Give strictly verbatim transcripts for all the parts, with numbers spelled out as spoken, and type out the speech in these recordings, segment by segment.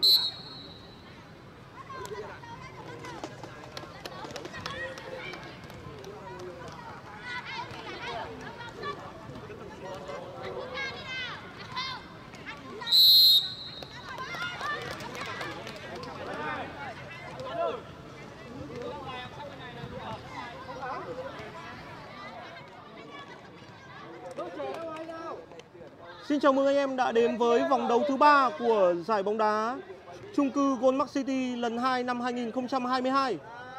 Xin chào mừng anh em đã đến với vòng đấu thứ ba của giải bóng đá chung cư Goldmark City lần hai năm hai nghìn không trăm hai mươi hai.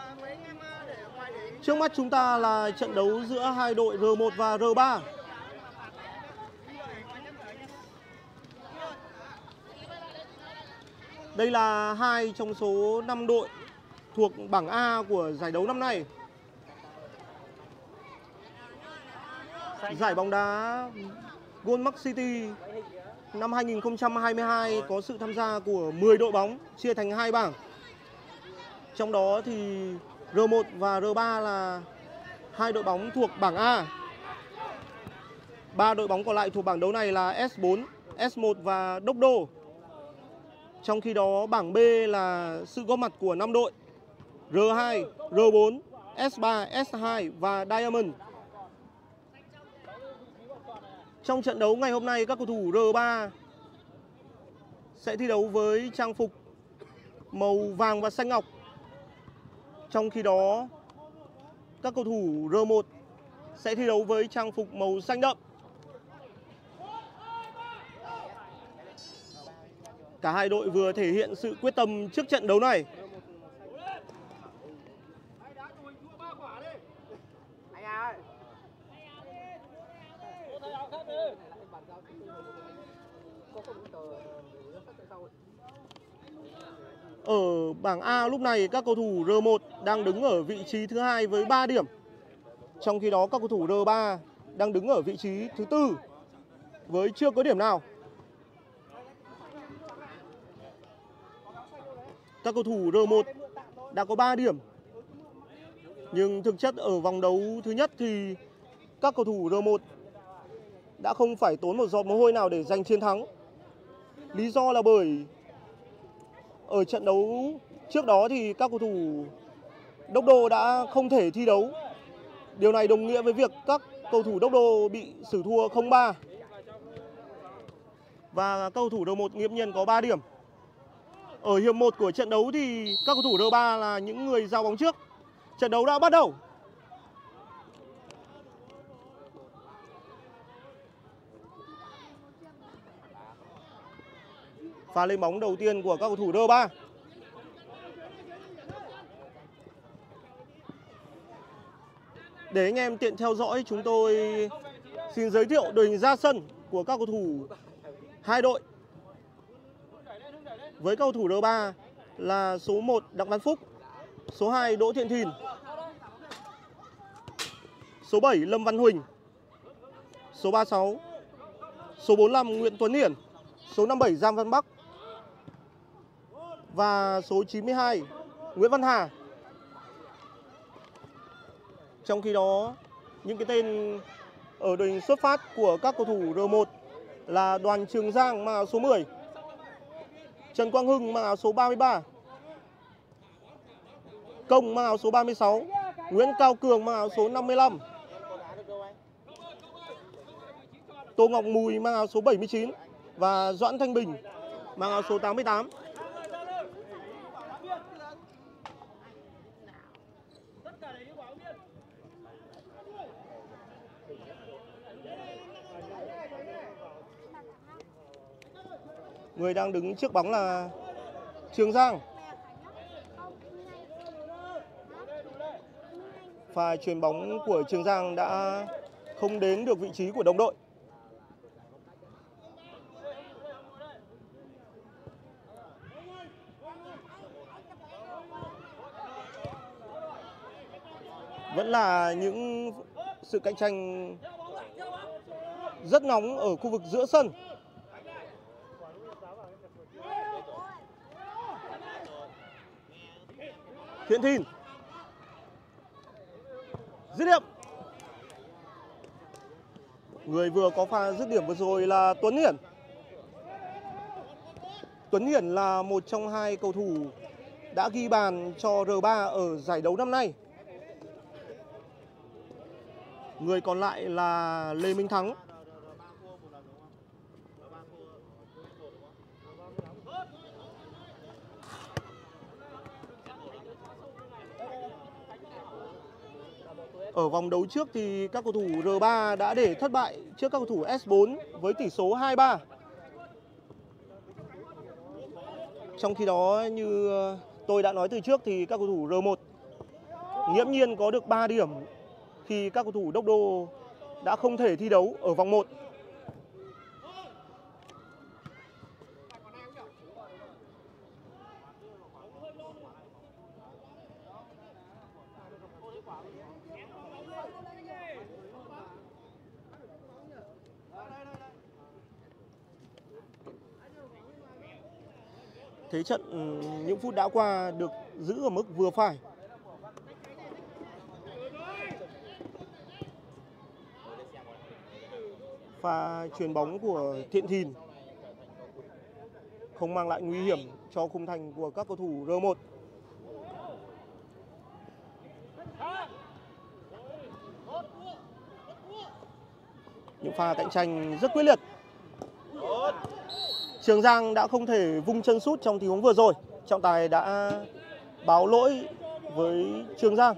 Trước mắt chúng ta là trận đấu giữa hai đội R một và R ba. Đây là hai trong số năm đội thuộc bảng A của giải đấu năm nay. Giải bóng đá Goldmark City năm hai nghìn không trăm hai mươi hai có sự tham gia của mười đội bóng chia thành hai bảng. Trong đó thì R một và R ba là hai đội bóng thuộc bảng A. Ba đội bóng còn lại thuộc bảng đấu này là S bốn, S một và Đốc Đô. Trong khi đó bảng B là sự góp mặt của năm đội R hai, R bốn, S ba, S hai và Diamond. Trong trận đấu ngày hôm nay, các cầu thủ R ba sẽ thi đấu với trang phục màu vàng và xanh ngọc. Trong khi đó, các cầu thủ R một sẽ thi đấu với trang phục màu xanh đậm. Cả hai đội vừa thể hiện sự quyết tâm trước trận đấu này. Ở bảng A lúc này các cầu thủ R một đang đứng ở vị trí thứ hai với ba điểm. Trong khi đó các cầu thủ R ba đang đứng ở vị trí thứ tư với chưa có điểm nào. Các cầu thủ R một đã có ba điểm. Nhưng thực chất ở vòng đấu thứ nhất thì các cầu thủ R một đã không phải tốn một giọt mồ hôi nào để giành chiến thắng. Lý do là bởi ở trận đấu trước đó thì các cầu thủ Đốc Đô đã không thể thi đấu. Điều này đồng nghĩa với việc các cầu thủ Đốc Đô bị xử thua không ba. Và các cầu thủ R một nghiễm nhiên có ba điểm. Ở hiệp một của trận đấu thì các cầu thủ R ba là những người giao bóng trước. Trận đấu đã bắt đầu. Pha lên bóng đầu tiên của các cầu thủ R ba. Để anh em tiện theo dõi, chúng tôi xin giới thiệu đội hình ra sân của các cầu thủ hai đội. Với cầu thủ R ba là số một Đặng Văn Phúc, số hai Đỗ Thiện Thìn, số bảy Lâm Văn Huỳnh, số ba mươi sáu, số bốn mươi lăm Nguyễn Tuấn Hiển, số năm mươi bảy Giang Văn Bắc và số chín mươi hai Nguyễn Văn Hà. Trong khi đó, những cái tên ở đội hình xuất phát của các cầu thủ R một là Đoàn Trường Giang mang áo số mười, Trần Quang Hưng mang áo số ba mươi ba, Công mang áo số ba mươi sáu, Nguyễn Cao Cường mang áo số năm mươi lăm, Tô Ngọc Mùi mang áo số bảy mươi chín và Doãn Thanh Bình mang áo số tám mươi tám. Người đang đứng trước bóng là Trường Giang. Pha chuyền bóng của Trường Giang đã không đến được vị trí của đồng đội. Vẫn là những sự cạnh tranh rất nóng ở khu vực giữa sân. Thiện Thìn dứt điểm. Người vừa có pha dứt điểm vừa rồi là Tuấn Hiển. Tuấn Hiển là một trong hai cầu thủ đã ghi bàn cho R ba ở giải đấu năm nay. Người còn lại là Lê Minh Thắng. Ở vòng đấu trước thì các cầu thủ R ba đã để thất bại trước các cầu thủ S bốn với tỷ số hai ba. Trong khi đó, như tôi đã nói từ trước thì các cầu thủ R một nghiễm nhiên có được ba điểm khi các cầu thủ Đốc Đô đã không thể thi đấu ở vòng một. Thế trận những phút đã qua được giữ ở mức vừa phải. Pha chuyền bóng của Thiện Thìn không mang lại nguy hiểm cho khung thành của các cầu thủ R một. Những pha cạnh tranh rất quyết liệt. Trường Giang đã không thể vung chân sút trong tình huống vừa rồi. Trọng tài đã báo lỗi với Trường Giang.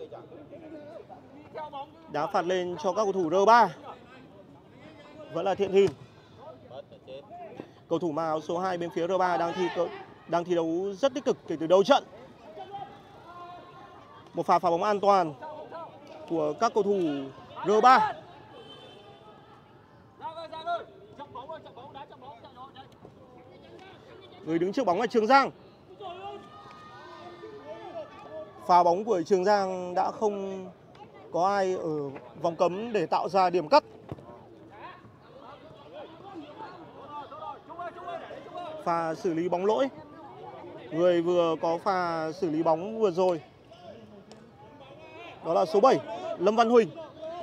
Đá phạt lên cho các cầu thủ R ba. Vẫn là Thiện Thìn. Cầu thủ mang áo số hai bên phía R ba đang thi đang thi đấu rất tích cực kể từ đầu trận. Một pha phá bóng an toàn của các cầu thủ R ba. Người đứng trước bóng là Trường Giang. Pha bóng của Trường Giang đã không có ai ở vòng cấm để tạo ra điểm cắt. Pha xử lý bóng lỗi. Người vừa có pha xử lý bóng vừa rồi đó là số bảy, Lâm Văn Huỳnh.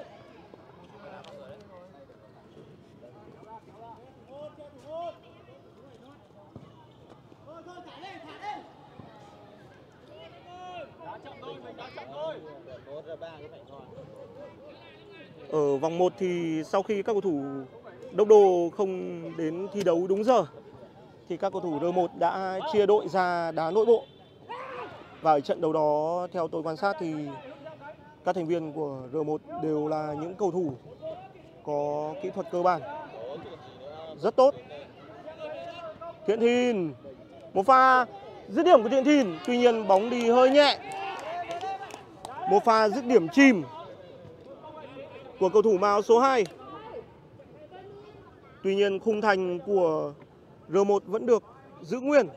Ở vòng một thì sau khi các cầu thủ Đốc Đô không đến thi đấu đúng giờ thì các cầu thủ R một đã chia đội ra đá nội bộ. Và ở trận đấu đó, theo tôi quan sát thì các thành viên của R một đều là những cầu thủ có kỹ thuật cơ bản rất tốt. Thiện Thìn, một pha dứt điểm của Thiện Thìn, tuy nhiên bóng đi hơi nhẹ. Một pha dứt điểm chìm của cầu thủ mang áo số hai. Tuy nhiên khung thành của R một vẫn được giữ nguyên.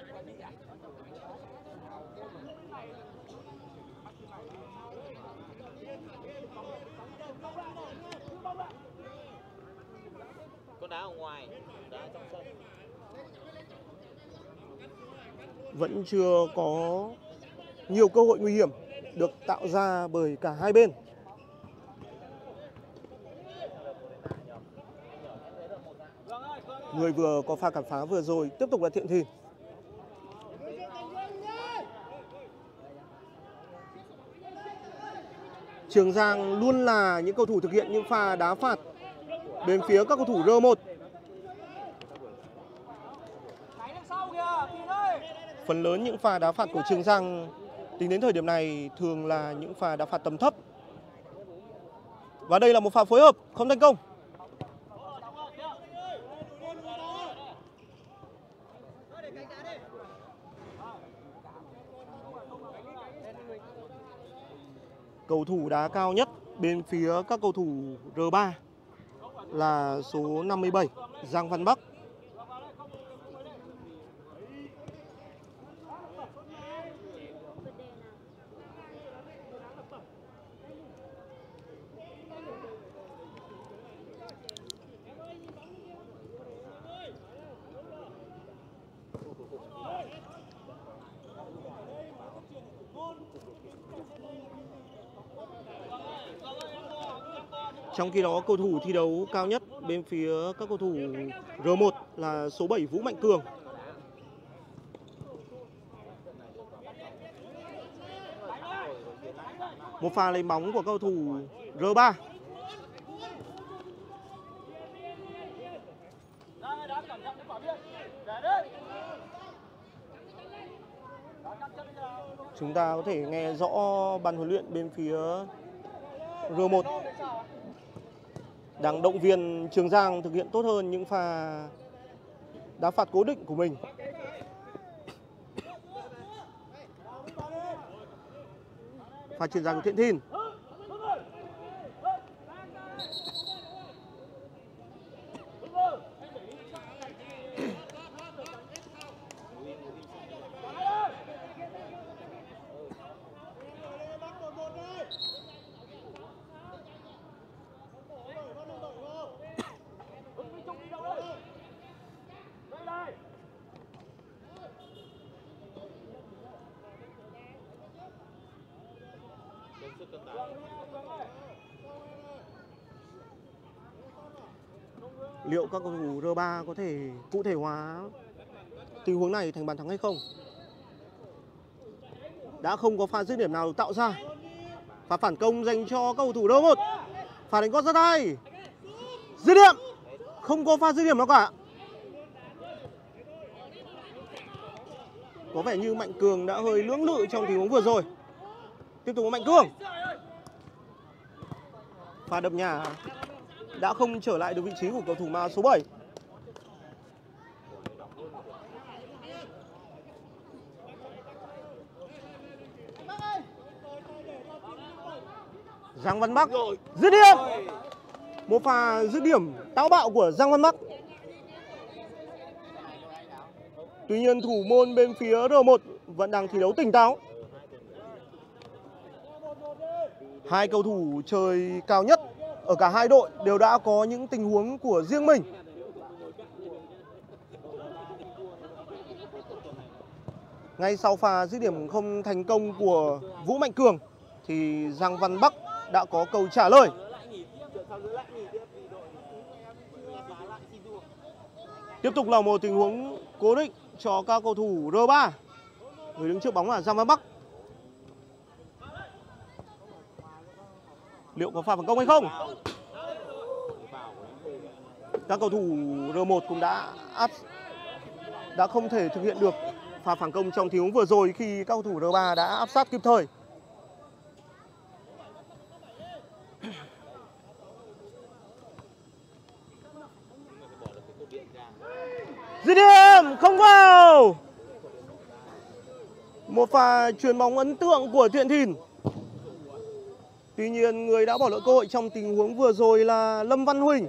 Vẫn chưa có nhiều cơ hội nguy hiểm được tạo ra bởi cả hai bên. Người vừa có pha cản phá vừa rồi tiếp tục là Thiện Thìn. Trường Giang luôn là những cầu thủ thực hiện những pha đá phạt bên phía các cầu thủ R một. Phần lớn những pha đá phạt của Trường Giang tính đến thời điểm này thường là những pha đá phạt tầm thấp. Và đây là một pha phối hợp không thành công. Cầu thủ đá cao nhất bên phía các cầu thủ R ba là số năm mươi bảy, Giang Văn Bắc. Trong khi đó, cầu thủ thi đấu cao nhất bên phía các cầu thủ R một là số bảy, Vũ Mạnh Cường. Một pha lấy bóng của cầu thủ R ba. Chúng ta có thể nghe rõ ban huấn luyện bên phía R một đang động viên Trường Giang thực hiện tốt hơn những pha đá phạt cố định của mình. Pha chuyền dài của Thiện Thìn. Liệu các cầu thủ R ba có thể cụ thể hóa tình huống này thành bàn thắng hay không? Đã không có pha dứt điểm nào được tạo ra. Pha phản công dành cho cầu thủ R một. Pha đánh gót rất hay. Dứt điểm. Không có pha dứt điểm nào cả. Có vẻ như Mạnh Cường đã hơi lưỡng lự trong tình huống vừa rồi. Tiếp tục Mạnh Cường. Pha đập nhà đã không trở lại được vị trí của cầu thủ ma số bảy. Giang Văn Bắc dứt điểm. Một pha dứt điểm táo bạo của Giang Văn Bắc. Tuy nhiên thủ môn bên phía R một vẫn đang thi đấu tỉnh táo. Hai cầu thủ chơi cao nhất ở cả hai đội đều đã có những tình huống của riêng mình. Ngay sau pha dứt điểm không thành công của Vũ Mạnh Cường thì Giang Văn Bắc đã có câu trả lời. Tiếp tục là một tình huống cố định cho các cầu thủ R ba. Người đứng trước bóng là Giang Văn Bắc. Liệu có pha phản công hay không? Các cầu thủ R một cũng đã áp đã không thể thực hiện được pha phản công trong tình huống vừa rồi khi các cầu thủ R ba đã áp sát kịp thời. Dứt điểm không vào. Một pha chuyền bóng ấn tượng của Thiện Thìn. Tuy nhiên người đã bỏ lỡ cơ hội trong tình huống vừa rồi là Lâm Văn Huỳnh.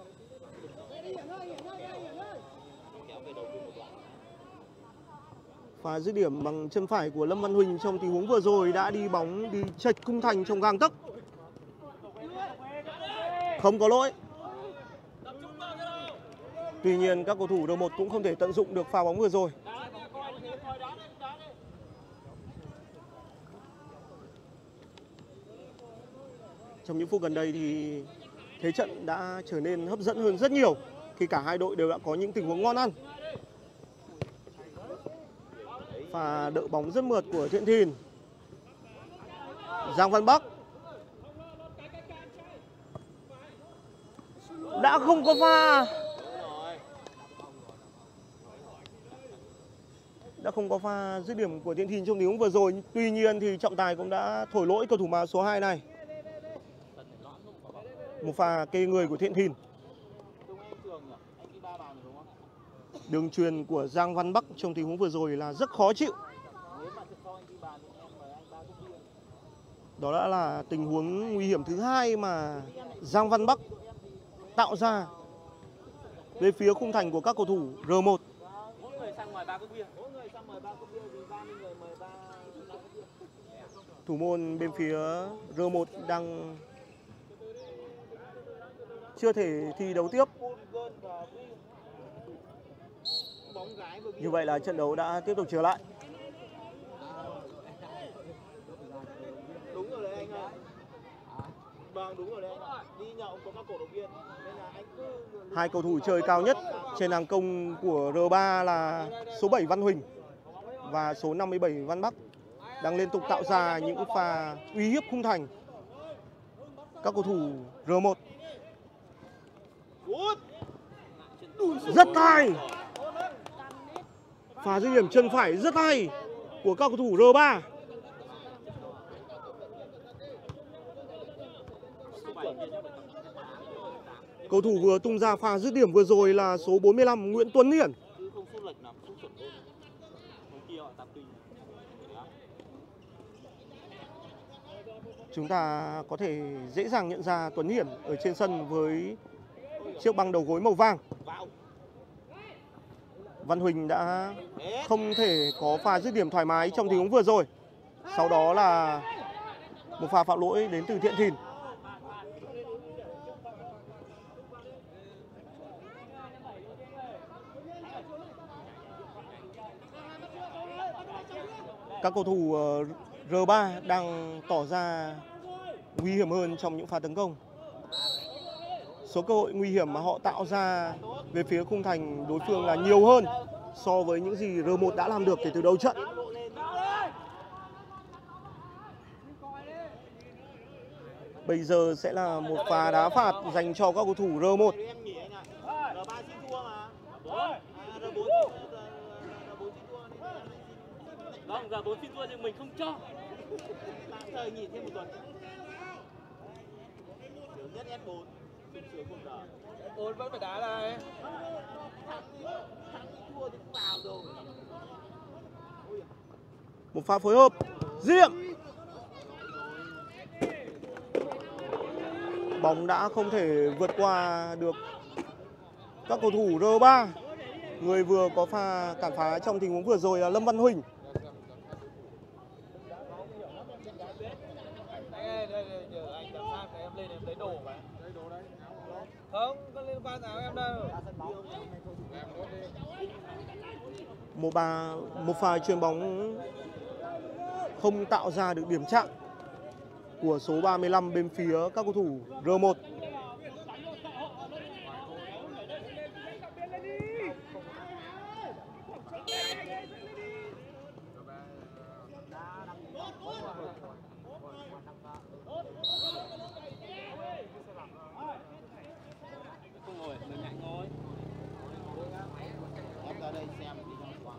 Pha dứt điểm bằng chân phải của Lâm Văn Huỳnh trong tình huống vừa rồi đã đi bóng đi chệch khung thành trong gang tấc. Không có lỗi. Tuy nhiên các cầu thủ R một cũng không thể tận dụng được pha bóng vừa rồi. Trong những phút gần đây thì thế trận đã trở nên hấp dẫn hơn rất nhiều khi cả hai đội đều đã có những tình huống ngon ăn. Pha đỡ bóng rất mượt của Thiện Thìn. Giang Văn Bắc đã không có pha đã không có pha dứt điểm của Thiện Thìn trong tình huống vừa rồi. Tuy nhiên thì trọng tài cũng đã thổi lỗi cầu thủ ma số hai này. Một pha kê người của Thiện Thìn. Đường chuyền của Giang Văn Bắc trong tình huống vừa rồi là rất khó chịu. Đó đã là tình huống nguy hiểm thứ hai mà Giang Văn Bắc tạo ra về phía khung thành của các cầu thủ R một. Thủ môn bên phía R một đang chưa thể thi đấu tiếp. Như vậy là trận đấu đã tiếp tục trở lại. Đúng rồi đấy anh ơi. Vâng, đúng rồi đấy anh. Đi nhậu có các cổ động viên nên là anh cứ... Hai cầu thủ chơi cao nhất trên hàng công của R ba là số bảy Văn Huỳnh và số năm mươi bảy Văn Bắc. đang liên tục tạo ra những pha uy hiếp khung thành các cầu thủ rờ một. Rất hay. Pha dứt điểm chân phải rất hay của các cầu thủ rờ ba. Cầu thủ vừa tung ra pha dứt điểm vừa rồi là số bốn mươi lăm Nguyễn Tuấn Hiển. Chúng ta có thể dễ dàng nhận ra Tuấn Hiển ở trên sân với chiếc băng đầu gối màu vàng. Văn Huỳnh đã không thể có pha dứt điểm thoải mái trong tình huống vừa rồi. Sau đó là một pha phạm lỗi đến từ Thiện Thìn. Các cầu thủ rờ ba đang tỏ ra nguy hiểm hơn trong những pha tấn công. Số cơ hội nguy hiểm mà họ tạo ra về phía khung thành đối phương là nhiều hơn so với những gì rờ một đã làm được kể từ đầu trận. Bây giờ sẽ là một pha đá phạt dành cho các cầu thủ rờ một. Vâng, giờ bốn xin thua nhưng mình không cho. Tạm thời nghỉ thêm một tuần. Thiếu nhất ép bốn. Sướng cuộc đời. ép bốn vẫn phải đá này. Thắng thua thì vào rồi. Một pha phối hợp dứt điểm. Bóng đã không thể vượt qua được các cầu thủ rờ ba. Người vừa có pha cản phá trong tình huống vừa rồi là Lâm Văn Huỳnh. Không, con liên quan áo em đâu. Một pha một pha chuyền bóng không tạo ra được điểm chạm của số ba mươi lăm bên phía các cầu thủ rờ một. Không ngồi, đừng ngại ngồi. Em ra đây xem thì trong quán.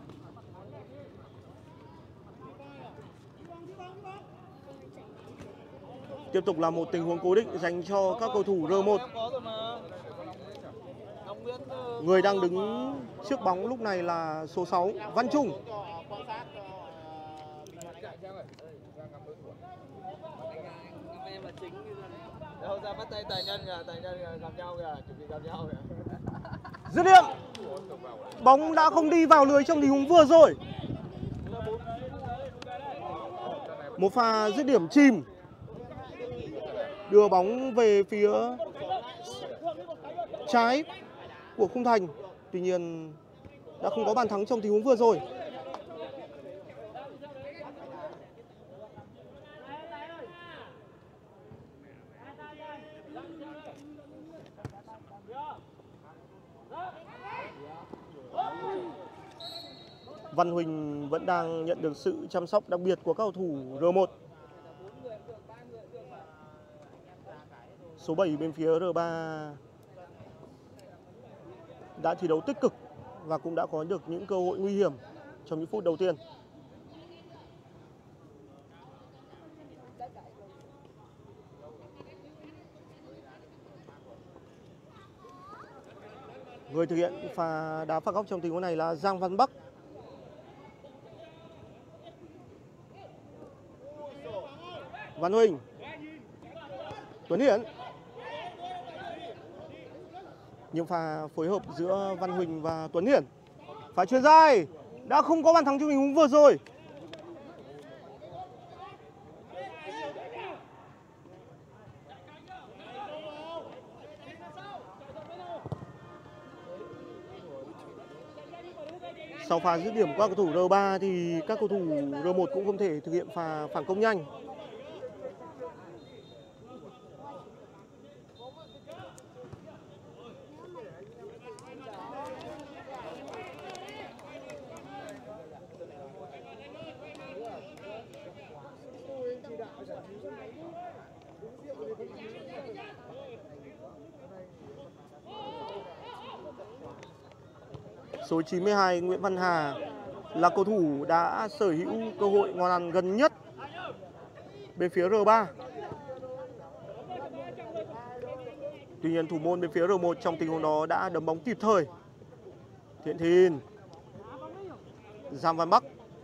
Tiếp tục là một tình huống cố định dành cho các cầu thủ rờ một. Người đang đứng trước bóng lúc này là số sáu Văn Trung. Đâu ra bắt tay tài nhân kìa, tài nhân gặp nhau kìa, chuẩn bị gặp nhau kìa. Dứt điểm. Bóng đã không đi vào lưới trong tình huống vừa rồi. Một pha dứt điểm chìm. Đưa bóng về phía trái của khung thành. Tuy nhiên đã không có bàn thắng trong tình huống vừa rồi. Văn Huỳnh vẫn đang nhận được sự chăm sóc đặc biệt của các cầu thủ rờ một. Số bảy bên phía rờ ba đã thi đấu tích cực và cũng đã có được những cơ hội nguy hiểm trong những phút đầu tiên. Người thực hiện pha đá phạt góc trong tình huống này là Giang Văn Bắc. Văn Huỳnh, Tuấn Hiển. Những pha phối hợp giữa Văn Huỳnh và Tuấn Hiển. Pha chuyền dài đã không có bàn thắng trong tình huống vừa rồi. Sau pha dứt điểm của các cầu thủ rờ ba thì các cầu thủ rờ một cũng không thể thực hiện pha phản công nhanh. Số chín mươi hai Nguyễn Văn Hà là cầu thủ đã sở hữu cơ hội ngon ăn gần nhất bên phía R ba. Tuy nhiên thủ môn bên phía R một trong tình huống đó đã đấm bóng kịp thời. Thiện Thìn, Giang Văn Bắc.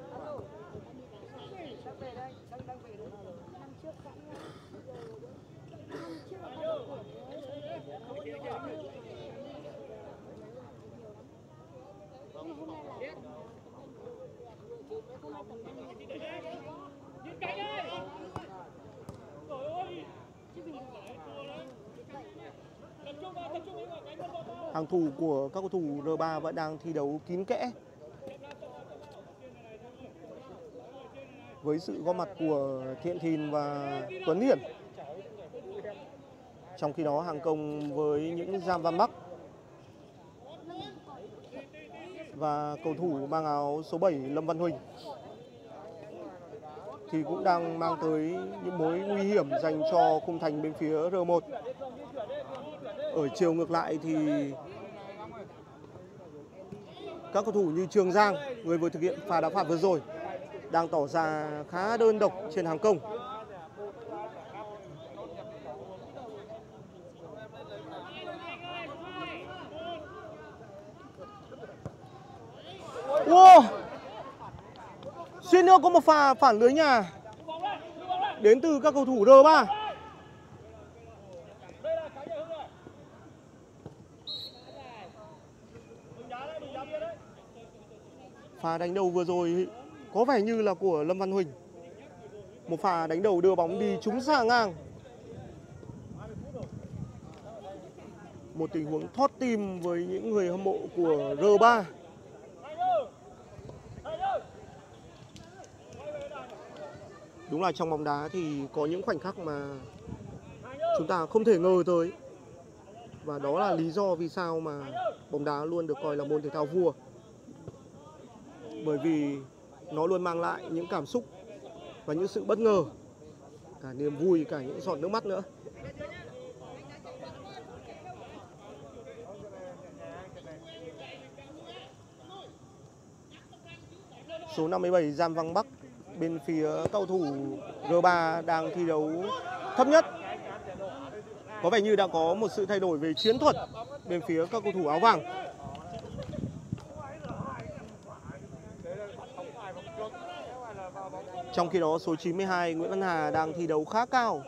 Hàng thủ của các cầu thủ R ba vẫn đang thi đấu kín kẽ với sự góp mặt của Thiện Thìn và Tuấn Hiển. Trong khi đó hàng công với những Giang Văn Bắc và cầu thủ mang áo số bảy Lâm Văn Huỳnh thì cũng đang mang tới những mối nguy hiểm dành cho khung thành bên phía R một. Ở chiều ngược lại thì các cầu thủ như Trường Giang, người vừa thực hiện pha đá phạt vừa rồi, đang tỏ ra khá đơn độc trên hàng công. Wow! Suýt nữa có một pha phản lưới nhà đến từ các cầu thủ R ba. Pha đánh đầu vừa rồi có vẻ như là của Lâm Văn Huỳnh. Một pha đánh đầu đưa bóng đi trúng xà ngang. Một tình huống thót tim với những người hâm mộ của R ba. Đúng là trong bóng đá thì có những khoảnh khắc mà chúng ta không thể ngờ tới. Và đó là lý do vì sao mà bóng đá luôn được coi là môn thể thao vua. Bởi vì nó luôn mang lại những cảm xúc và những sự bất ngờ, cả niềm vui, cả những giọt nước mắt nữa. Số năm mươi bảy Giang Văn Bắc bên phía cầu thủ R ba đang thi đấu thấp nhất. Có vẻ như đã có một sự thay đổi về chiến thuật bên phía các cầu thủ áo vàng. Trong khi đó số chín mươi hai Nguyễn Văn Hà đang thi đấu khá cao.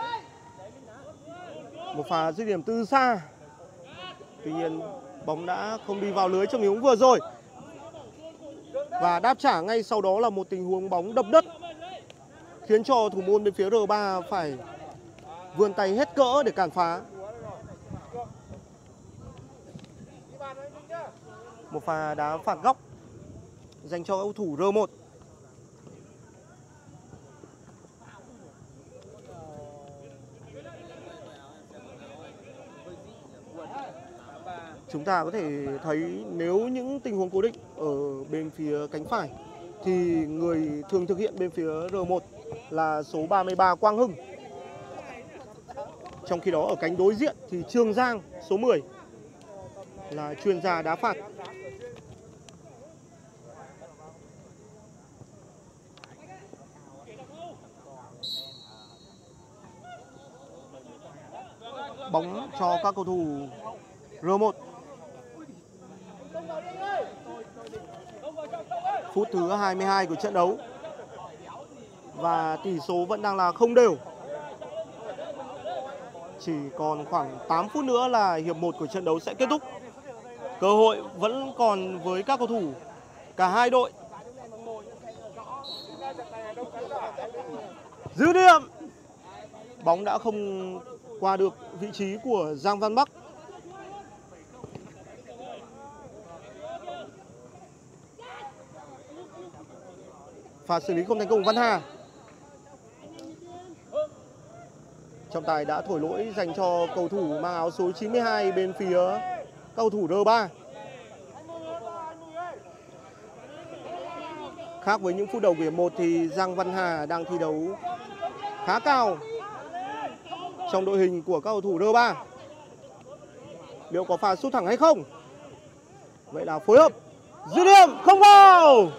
Một pha dứt điểm từ xa. Tuy nhiên bóng đã không đi vào lưới trong tình huống vừa rồi. Và đáp trả ngay sau đó là một tình huống bóng đập đất, khiến cho thủ môn bên phía R ba phải vươn tay hết cỡ để cản phá. Một pha đá phạt góc dành cho cầu thủ R một. Chúng ta có thể thấy nếu những tình huống cố định ở bên phía cánh phải thì người thường thực hiện bên phía R một là số ba mươi ba Quang Hưng. Trong khi đó ở cánh đối diện thì Trường Giang số mười là chuyên gia đá phạt. Bóng cho các cầu thủ R một. Phút thứ hai mươi hai của trận đấu. Và tỷ số vẫn đang là không đều. Chỉ còn khoảng tám phút nữa là hiệp một của trận đấu sẽ kết thúc. Cơ hội vẫn còn với các cầu thủ cả hai đội. Dứt điểm. Bóng đã không qua được vị trí của Giang Văn Bắc. Pha xử lý không thành công của Văn Hà. Trọng tài đã thổi lỗi dành cho cầu thủ mang áo số chín mươi hai bên phía cầu thủ R ba. Khác với những phút đầu của hiệp một thì Giang Văn Hà đang thi đấu khá cao trong đội hình của các cầu thủ R ba. Liệu có pha sút thẳng hay không? Vậy là phối hợp dứt điểm không vào.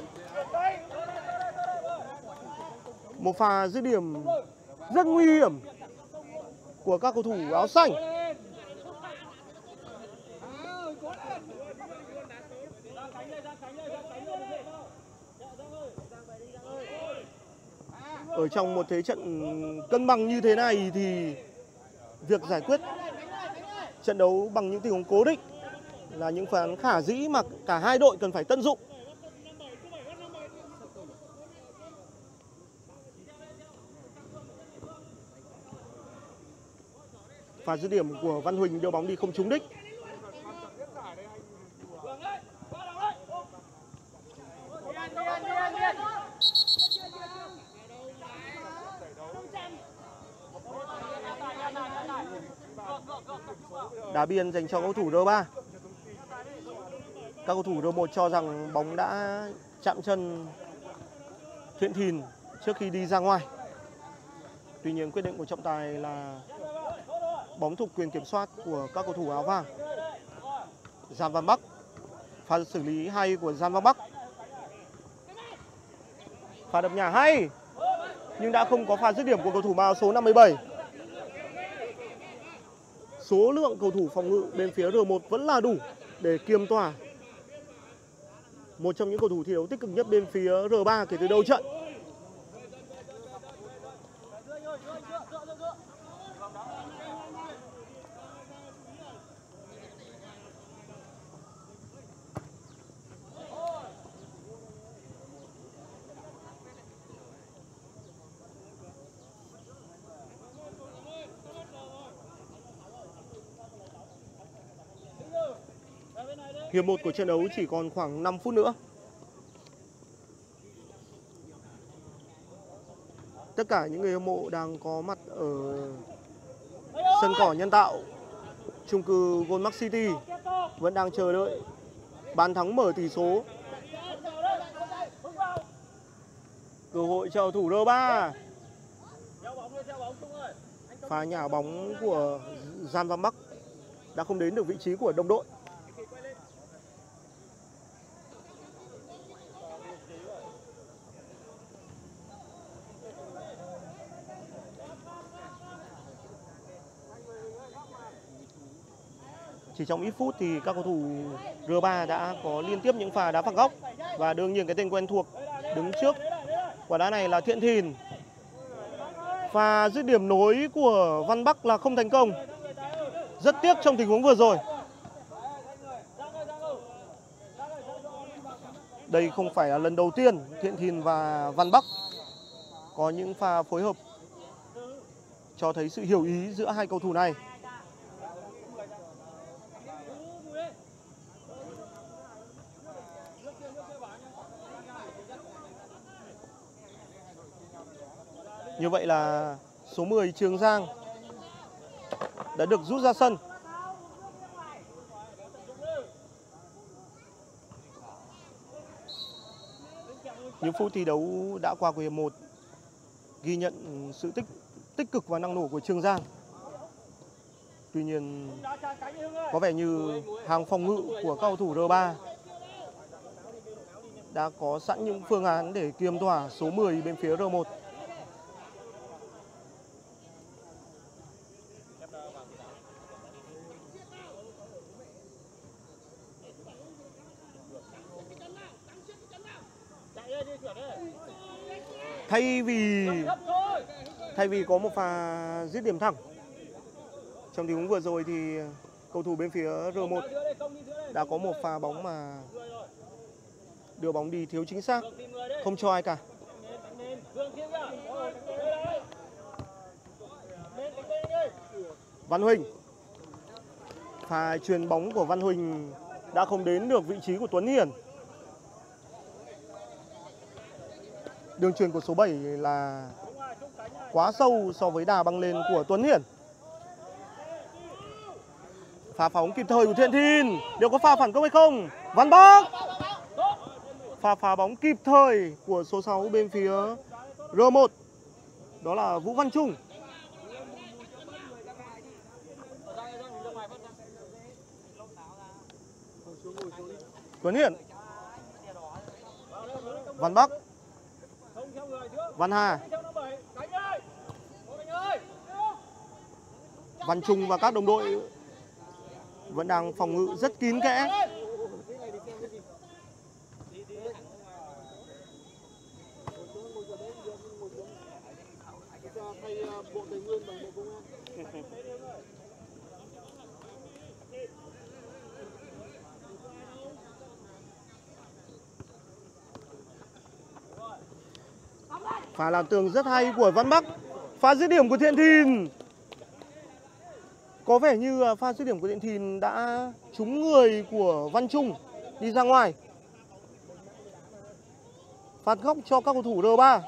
Một pha dứt điểm rất nguy hiểm của các cầu thủ áo xanh. Ở trong một thế trận cân bằng như thế này thì việc giải quyết trận đấu bằng những tình huống cố định là những phương án khả dĩ mà cả hai đội cần phải tận dụng. Pha dứt điểm của Văn Huỳnh đưa bóng đi không trúng đích. Đá biên dành cho cầu thủ rờ ba. Các cầu thủ rờ một cho rằng bóng đã chạm chân Thiện Thìn trước khi đi ra ngoài. Tuy nhiên quyết định của trọng tài là bóng thuộc quyền kiểm soát của các cầu thủ áo vàng. Giang Văn Bắc. Pha xử lý hay của Giang Văn Bắc. Pha đập nhà hay, nhưng đã không có pha dứt điểm của cầu thủ mang số năm mươi bảy. Số lượng cầu thủ phòng ngự bên phía rờ một vẫn là đủ để kiềm tỏa một trong những cầu thủ thi đấu tích cực nhất bên phía rờ ba kể từ đầu trận. Hiệp một của trận đấu chỉ còn khoảng năm phút nữa. Tất cả những người hâm mộ đang có mặt ở sân cỏ nhân tạo chung cư Goldmark City vẫn đang chờ đợi bàn thắng mở tỷ số. Cơ hội cho cầu thủ rờ ba. Pha nhả bóng của Giang Văn Bắc đã không đến được vị trí của đồng đội. Chỉ trong ít phút thì các cầu thủ rờ ba đã có liên tiếp những pha đá phạt góc. Và đương nhiên cái tên quen thuộc đứng trước quả đá này là Thiện Thìn. Pha dứt điểm nối của Văn Bắc là không thành công. Rất tiếc trong tình huống vừa rồi. Đây không phải là lần đầu tiên Thiện Thìn và Văn Bắc có những pha phối hợp cho thấy sự hiểu ý giữa hai cầu thủ này. Như vậy là số mười Trường Giang đã được rút ra sân. Những phút thi đấu đã qua của hiệp một ghi nhận sự tích tích cực và năng nổ của Trường Giang. Tuy nhiên có vẻ như hàng phòng ngự của các cầu thủ rờ ba đã có sẵn những phương án để kiềm tỏa số mười bên phía rờ một. Thay vì thay vì có một pha dứt điểm thẳng trong tình huống vừa rồi thì cầu thủ bên phía rờ một đã có một pha bóng mà đưa bóng đi thiếu chính xác, không cho ai cả. Văn Huỳnh. Pha chuyền bóng của Văn Huỳnh đã không đến được vị trí của Tuấn Hiển. Đường chuyền của số bảy là quá sâu so với đà băng lên của Tuấn Hiển. Pha phá bóng kịp thời của Thiện Thìn. Liệu có pha phản công hay không? Văn Bắc. Pha phá bóng kịp thời của số sáu bên phía rờ một. Đó là Vũ Văn Trung. Tuấn Hiển, Văn Bắc, Văn Hà, Văn Trung và các đồng đội vẫn đang phòng ngự rất kín kẽ. Pha làm tường rất hay của Văn Bắc. Pha dứt điểm của Thiện Thìn. Có vẻ như pha dứt điểm của Thiện Thìn đã trúng người của Văn Trung đi ra ngoài. Phạt góc cho các cầu thủ R ba.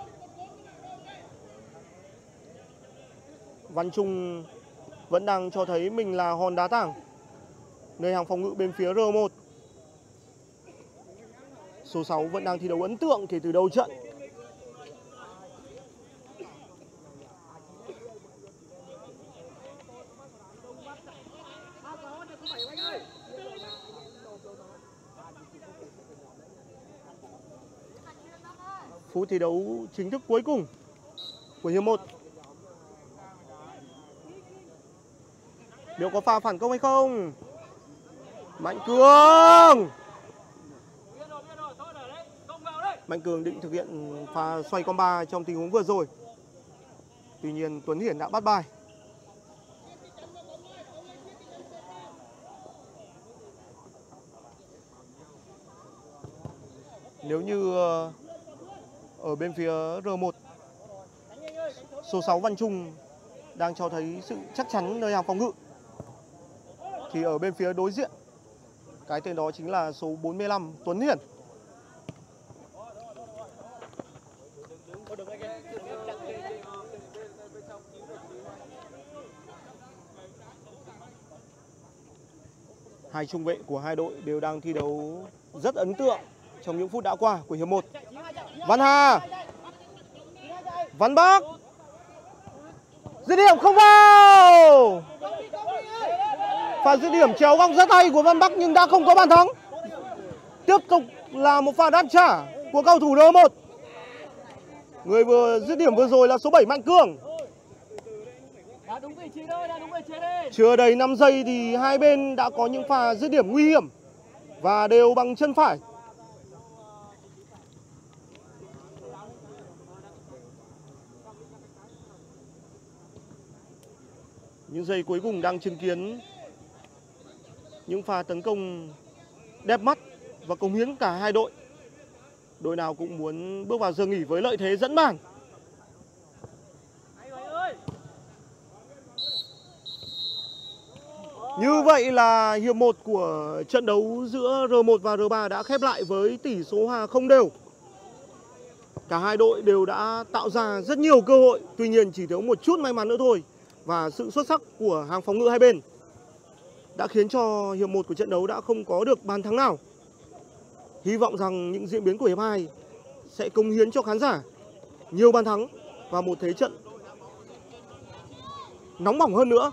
Văn Trung vẫn đang cho thấy mình là hòn đá tảng nơi hàng phòng ngự bên phía R một. Số sáu vẫn đang thi đấu ấn tượng kể từ đầu trận. Phút thi đấu chính thức cuối cùng của hiệp một. Liệu có pha phản công hay không? Mạnh Cường. Mạnh Cường định thực hiện pha xoay comba trong tình huống vừa rồi. Tuy nhiên Tuấn Hiển đã bắt bài. Nếu như ở bên phía R một, số sáu Văn Trung đang cho thấy sự chắc chắn nơi hàng phòng ngự, thì ở bên phía đối diện, cái tên đó chính là số bốn mươi lăm Tuấn Hiển. Hai trung vệ của hai đội đều đang thi đấu rất ấn tượng trong những phút đã qua của hiệp một. Văn Hà, Văn Bắc, dứt điểm không vào. Pha dứt điểm chéo góc rất hay của Văn Bắc nhưng đã không có bàn thắng. Tiếp tục là một pha đáp trả của cầu thủ R một. Người vừa dứt điểm vừa rồi là số bảy Mạnh Cường. Chưa đầy năm giây thì hai bên đã có những pha dứt điểm nguy hiểm và đều bằng chân phải. Những giây cuối cùng đang chứng kiến những pha tấn công đẹp mắt và cống hiến cả hai đội. Đội nào cũng muốn bước vào giờ nghỉ với lợi thế dẫn bàn. Như vậy là hiệp một của trận đấu giữa R một và R ba đã khép lại với tỷ số hòa không đều. Cả hai đội đều đã tạo ra rất nhiều cơ hội, tuy nhiên chỉ thiếu một chút may mắn nữa thôi. Và sự xuất sắc của hàng phòng ngự hai bên đã khiến cho hiệp một của trận đấu đã không có được bàn thắng nào. Hy vọng rằng những diễn biến của hiệp hai sẽ cống hiến cho khán giả nhiều bàn thắng và một thế trận nóng bỏng hơn nữa.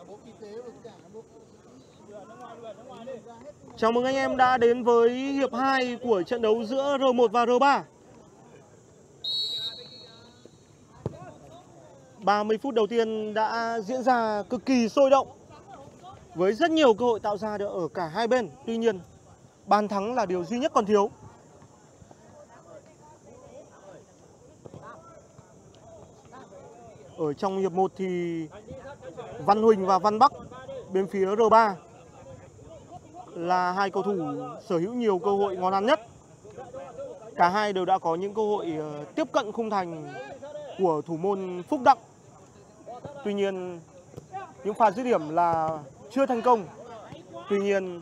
Chào mừng anh em đã đến với hiệp hai của trận đấu giữa R một và R ba. ba mươi phút đầu tiên đã diễn ra cực kỳ sôi động với rất nhiều cơ hội tạo ra được ở cả hai bên. Tuy nhiên, bàn thắng là điều duy nhất còn thiếu. Ở trong hiệp một thì Văn Huỳnh và Văn Bắc bên phía R ba là hai cầu thủ sở hữu nhiều cơ hội ngon ăn nhất. Cả hai đều đã có những cơ hội tiếp cận khung thành của thủ môn Phúc Đặng. Tuy nhiên, những pha dứt điểm là chưa thành công. Tuy nhiên,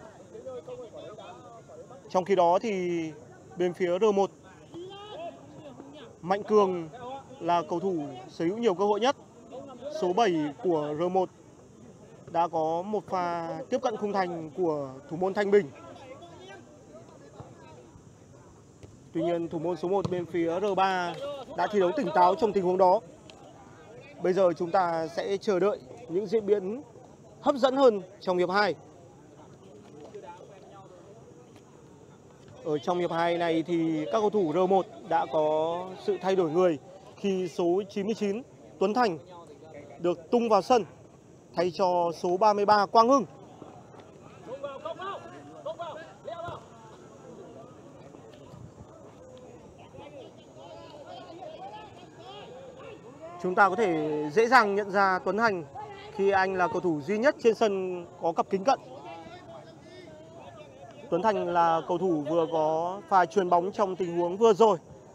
trong khi đó thì bên phía R một, Mạnh Cường là cầu thủ sở hữu nhiều cơ hội nhất. Số bảy của R một đã có một pha tiếp cận khung thành của thủ môn Thanh Bình. Tuy nhiên, thủ môn số một bên phía R ba đã thi đấu tỉnh táo trong tình huống đó. Bây giờ chúng ta sẽ chờ đợi những diễn biến hấp dẫn hơn trong hiệp hai. Ở trong hiệp hai này thì các cầu thủ R một đã có sự thay đổi người khi số chín mươi chín Tuấn Thành được tung vào sân thay cho số ba mươi ba Quang Hưng. Chúng ta có thể dễ dàng nhận ra Tuấn Thành khi anh là cầu thủ duy nhất trên sân có cặp kính cận. Tuấn Thành là cầu thủ vừa có pha chuyền bóng trong tình huống vừa rồi.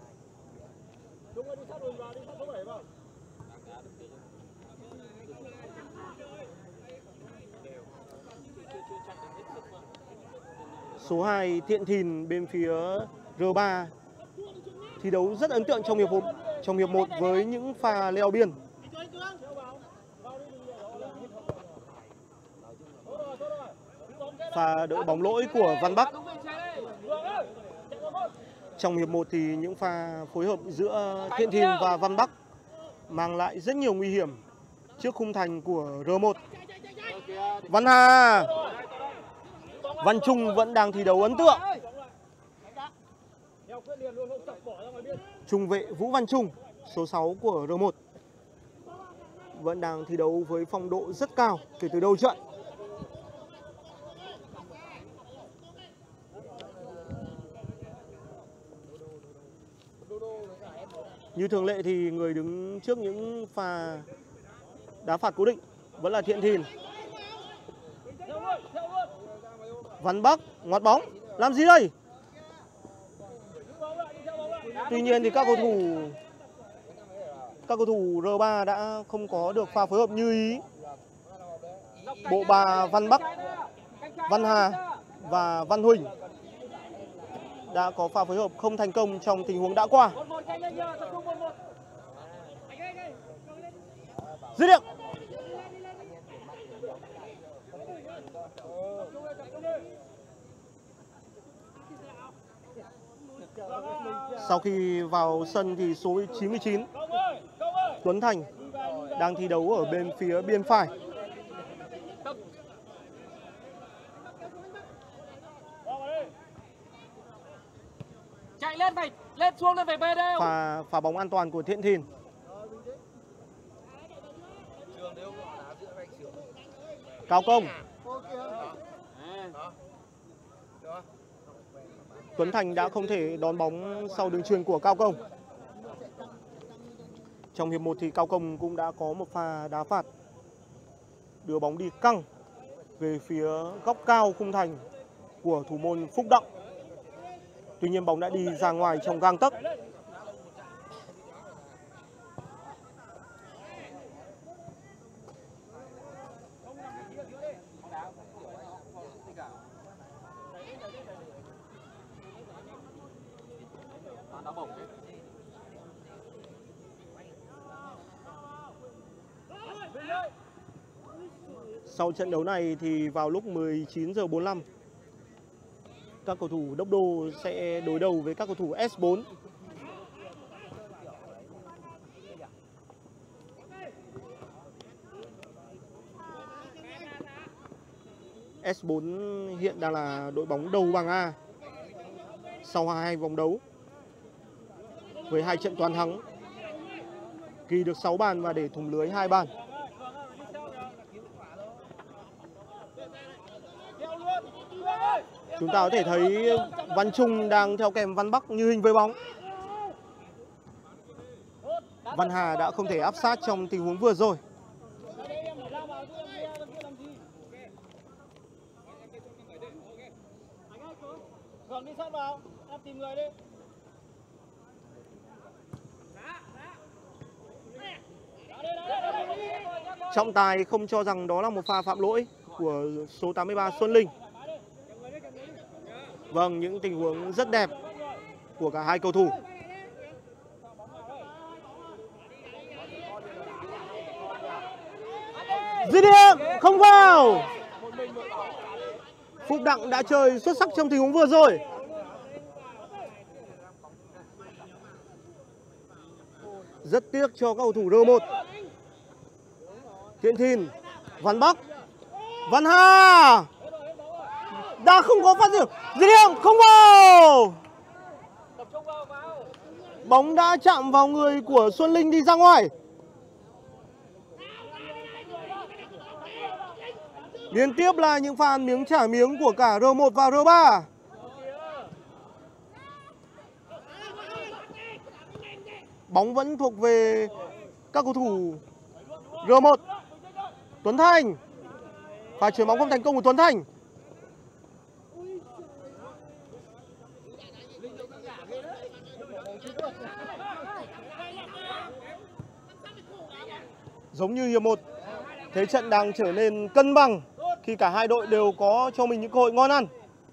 Số hai Thiện Thìn bên phía R ba thi đấu rất ấn tượng trong hiệp một, trong hiệp một với những pha leo biên. Pha đỡ bóng lỗi của Văn Bắc. Trong hiệp một thì những pha phối hợp giữa Thiện Thìn và Văn Bắc mang lại rất nhiều nguy hiểm trước khung thành của R một. Văn Hà, Văn Trung vẫn đang thi đấu ấn tượng. Trung vệ Vũ Văn Trung, số sáu của R một, vẫn đang thi đấu với phong độ rất cao kể từ đầu trận. Như thường lệ thì người đứng trước những pha đá phạt cố định vẫn là Thiện Thìn. Văn Bắc ngoặt bóng, làm gì đây? Tuy nhiên thì các cầu thủ các cầu thủ R ba đã không có được pha phối hợp như ý. Bộ ba Văn Bắc, Văn Hà và Văn Huỳnh đã có pha phối hợp không thành công trong tình huống đã qua. Dứt điểm. Sau khi vào sân thì số chín mươi chín Tuấn Thành đang thi đấu ở bên phía biên phải. Chạy lên phải lên xuống lên phải về đều. Pha phá bóng an toàn của Thiện Thìn. Cao Công. Tuấn Thành đã không thể đón bóng sau đường chuyền của Cao Công. Trong hiệp một thì Cao Công cũng đã có một pha đá phạt đưa bóng đi căng về phía góc cao khung thành của thủ môn Phúc Đặng. Tuy nhiên bóng đã đi ra ngoài trong gang tấc. Sau trận đấu này thì vào lúc mười chín giờ bốn mươi lăm, các cầu thủ Đốc Đô sẽ đối đầu với các cầu thủ S bốn. ét bốn hiện đang là đội bóng đầu bảng A sau hai vòng đấu với hai trận toàn thắng, ghi được sáu bàn và để thủng lưới hai bàn. Chúng ta có thể thấy Văn Trung đang theo kèm Văn Bắc như hình với bóng. Văn Hà đã không thể áp sát trong tình huống vừa rồi. Còn đi sát vào, em tìm người đi. Trọng tài không cho rằng đó là một pha phạm lỗi của số tám mươi ba Xuân Linh. Vâng, những tình huống rất đẹp của cả hai cầu thủ. Dứt điểm không vào. Phúc Đặng đã chơi xuất sắc trong tình huống vừa rồi. Rất tiếc cho các cầu thủ R một. Thiện Thìn, Văn Bắc, Văn Hà đã không có phát điểm. Dứt điểm không vào. Bóng đã chạm vào người của Xuân Linh đi ra ngoài. Liên tiếp là những pha miếng trả miếng của cả R một và R ba. Bóng vẫn thuộc về các cầu thủ R một. Tuấn Thành. Pha chuyền bóng không thành công của Tuấn Thành. Giống như hiệp một, thế trận đang trở nên cân bằng khi cả hai đội đều có cho mình những cơ hội ngon ăn.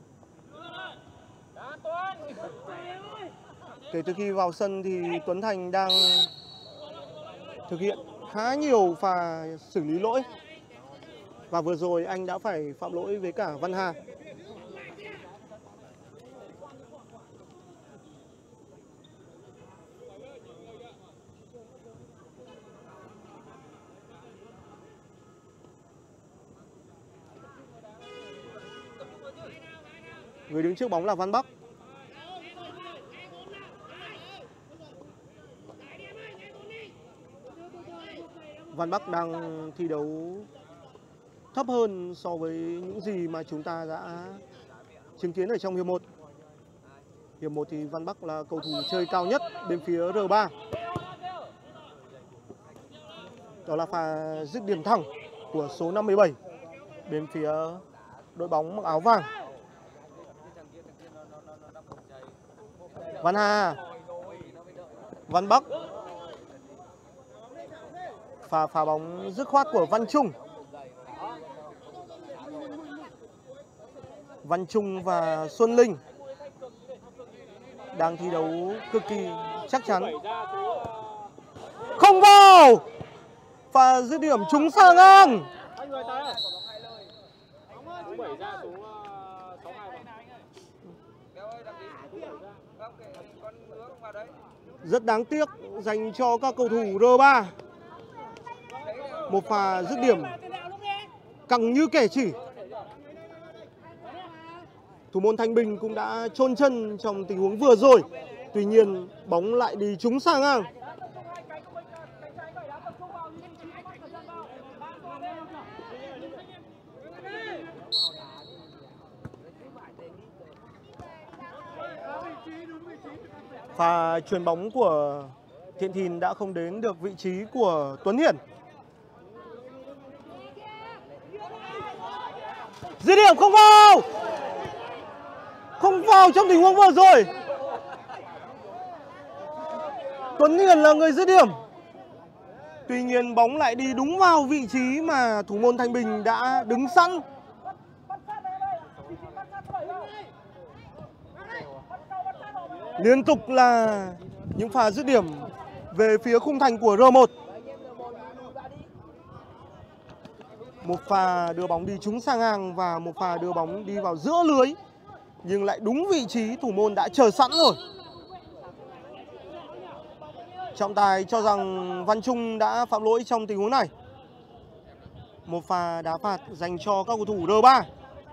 Kể từ khi vào sân thì Tuấn Thành đang thực hiện khá nhiều pha xử lý lỗi. Và vừa rồi anh đã phải phạm lỗi với cả Văn Hà. Người đứng trước bóng là Văn Bắc. Văn Bắc đang thi đấu thấp hơn so với những gì mà chúng ta đã chứng kiến ở trong hiệp một. Hiệp một thì Văn Bắc là cầu thủ chơi cao nhất bên phía R ba. Đó là pha dứt điểm thẳng của số năm mươi bảy bên phía đội bóng mặc áo vàng. Văn Hà, Văn Bắc. Pha phá bóng dứt khoát của Văn Trung. Văn Trung và Xuân Linh đang thi đấu cực kỳ chắc chắn. Không vào. Pha dứt điểm trúng xa ngang. Rất đáng tiếc dành cho các cầu thủ R ba. Một pha dứt điểm căng như kẻ chỉ. Thủ môn Thanh Bình cũng đã chôn chân trong tình huống vừa rồi. Tuy nhiên bóng lại đi trúng xa ngang. Pha chuyền bóng của Thiện Thìn đã không đến được vị trí của Tuấn Hiển. Dứt điểm không vào. Không vào trong tình huống vừa rồi. Tuấn Hiển là người dứt điểm. Tuy nhiên bóng lại đi đúng vào vị trí mà thủ môn Thanh Bình đã đứng sẵn. Liên tục là những pha dứt điểm về phía khung thành của R một. Một pha đưa bóng đi trúng sang ngang và một pha đưa bóng đi vào giữa lưới, nhưng lại đúng vị trí thủ môn đã chờ sẵn rồi. Trọng tài cho rằng Văn Trung đã phạm lỗi trong tình huống này. Một pha đá phạt dành cho các cầu thủ R ba.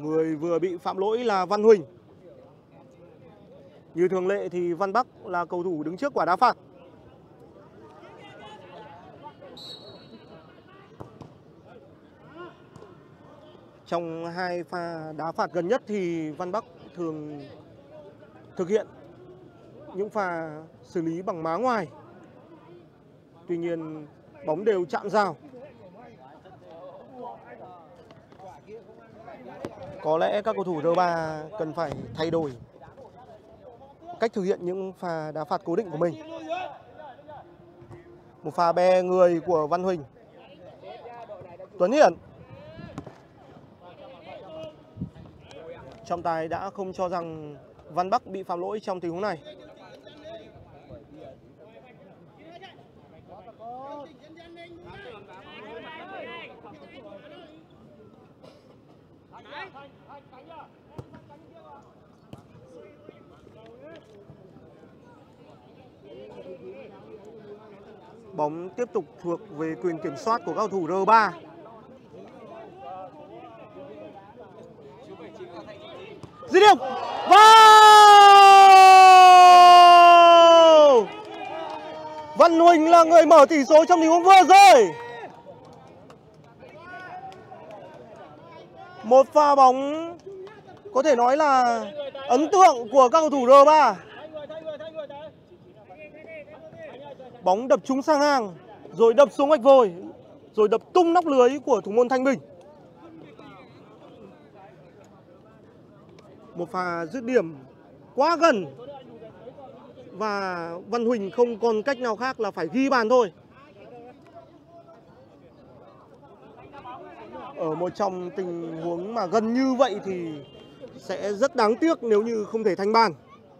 Người vừa bị phạm lỗi là Văn Huỳnh. Như thường lệ thì Văn Bắc là cầu thủ đứng trước quả đá phạt. Trong hai pha đá phạt gần nhất thì Văn Bắc thường thực hiện những pha xử lý bằng má ngoài. Tuy nhiên bóng đều chạm rào. Có lẽ các cầu thủ R ba cần phải thay đổi cách thực hiện những pha đá phạt cố định của mình. Một pha bè người của Văn Huỳnh. Tuấn Hiển. Trọng tài đã không cho rằng Văn Bắc bị phạm lỗi trong tình huống này. Bóng tiếp tục thuộc về quyền kiểm soát của các cầu thủ R ba. Dứt điểm. Vào! Văn Huỳnh là người mở tỷ số trong tình huống vừa rồi. Một pha bóng có thể nói là ấn tượng của các cầu thủ R ba. Bóng đập trúng sang hàng, rồi đập xuống vạch vôi, rồi đập tung nóc lưới của thủ môn Thanh Bình. Một pha dứt điểm quá gần và Văn Huỳnh không còn cách nào khác là phải ghi bàn thôi. Ở một trong tình huống mà gần như vậy thì sẽ rất đáng tiếc nếu như không thể thành bàn.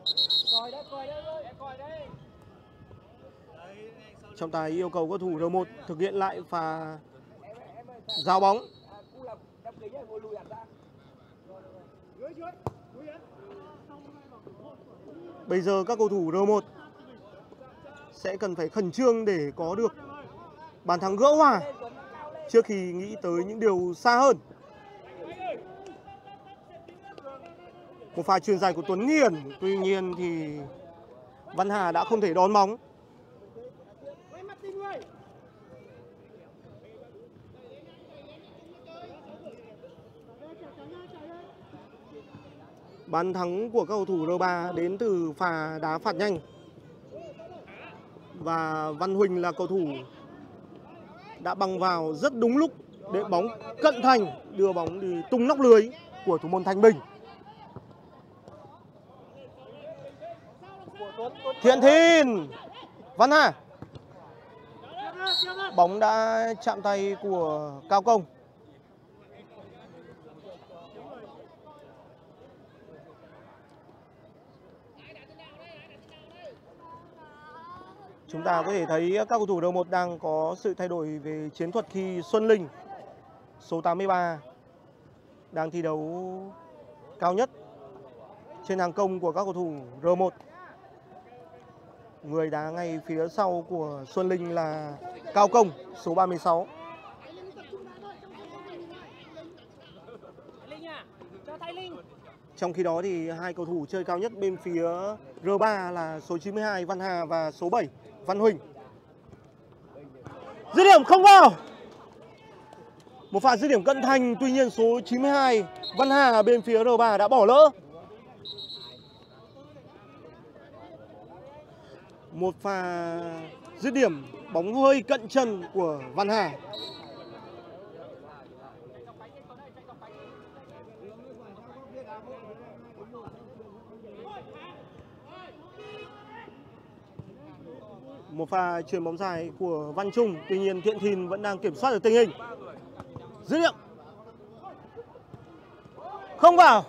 Trọng tài yêu cầu các thủ R một thực hiện lại pha giao bóng. Bây giờ các cầu thủ R một sẽ cần phải khẩn trương để có được bàn thắng gỡ hòa trước khi nghĩ tới những điều xa hơn. Một pha chuyền dài của Tuấn Hiển, tuy nhiên thì Văn Hà đã không thể đón bóng. Bàn thắng của các cầu thủ R ba đến từ pha đá phạt nhanh. Và Văn Huỳnh là cầu thủ đã băng vào rất đúng lúc để bóng cận thành, đưa bóng đi tung nóc lưới của thủ môn Thanh Bình. Thiện Thìn, Văn Hà. Bóng đã chạm tay của Cao Công. Chúng ta có thể thấy các cầu thủ R một đang có sự thay đổi về chiến thuật khi Xuân Linh, số tám mươi ba, đang thi đấu cao nhất trên hàng công của các cầu thủ R một. Người đá ngay phía sau của Xuân Linh là Cao Công, số ba mươi sáu. Trong khi đó thì hai cầu thủ chơi cao nhất bên phía R ba là số chín mươi hai Văn Hà và số bảy Văn Huỳnh. Dứt điểm không vào. Một pha dứt điểm cận thành, tuy nhiên số chín mươi hai Văn Hà bên phía R ba đã bỏ lỡ. Một pha dứt điểm bóng hơi cận chân của Văn Hà. Một pha chuyền bóng dài của Văn Trung, tuy nhiên Thiện Thìn vẫn đang kiểm soát được tình hình. Dứt điểm không vào.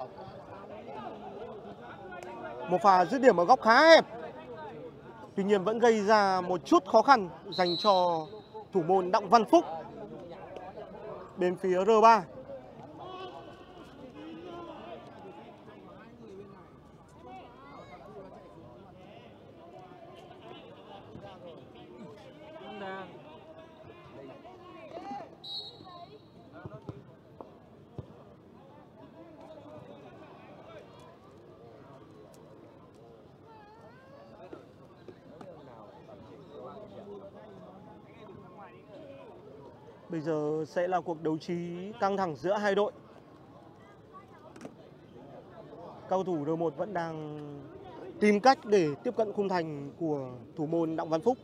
Một pha dứt điểm ở góc khá hẹp, tuy nhiên vẫn gây ra một chút khó khăn dành cho thủ môn Đặng Văn Phúc bên phía R ba. Bây giờ sẽ là cuộc đấu trí căng thẳng giữa hai đội. Cầu thủ R một vẫn đang tìm cách để tiếp cận khung thành của thủ môn Đặng Văn Phúc.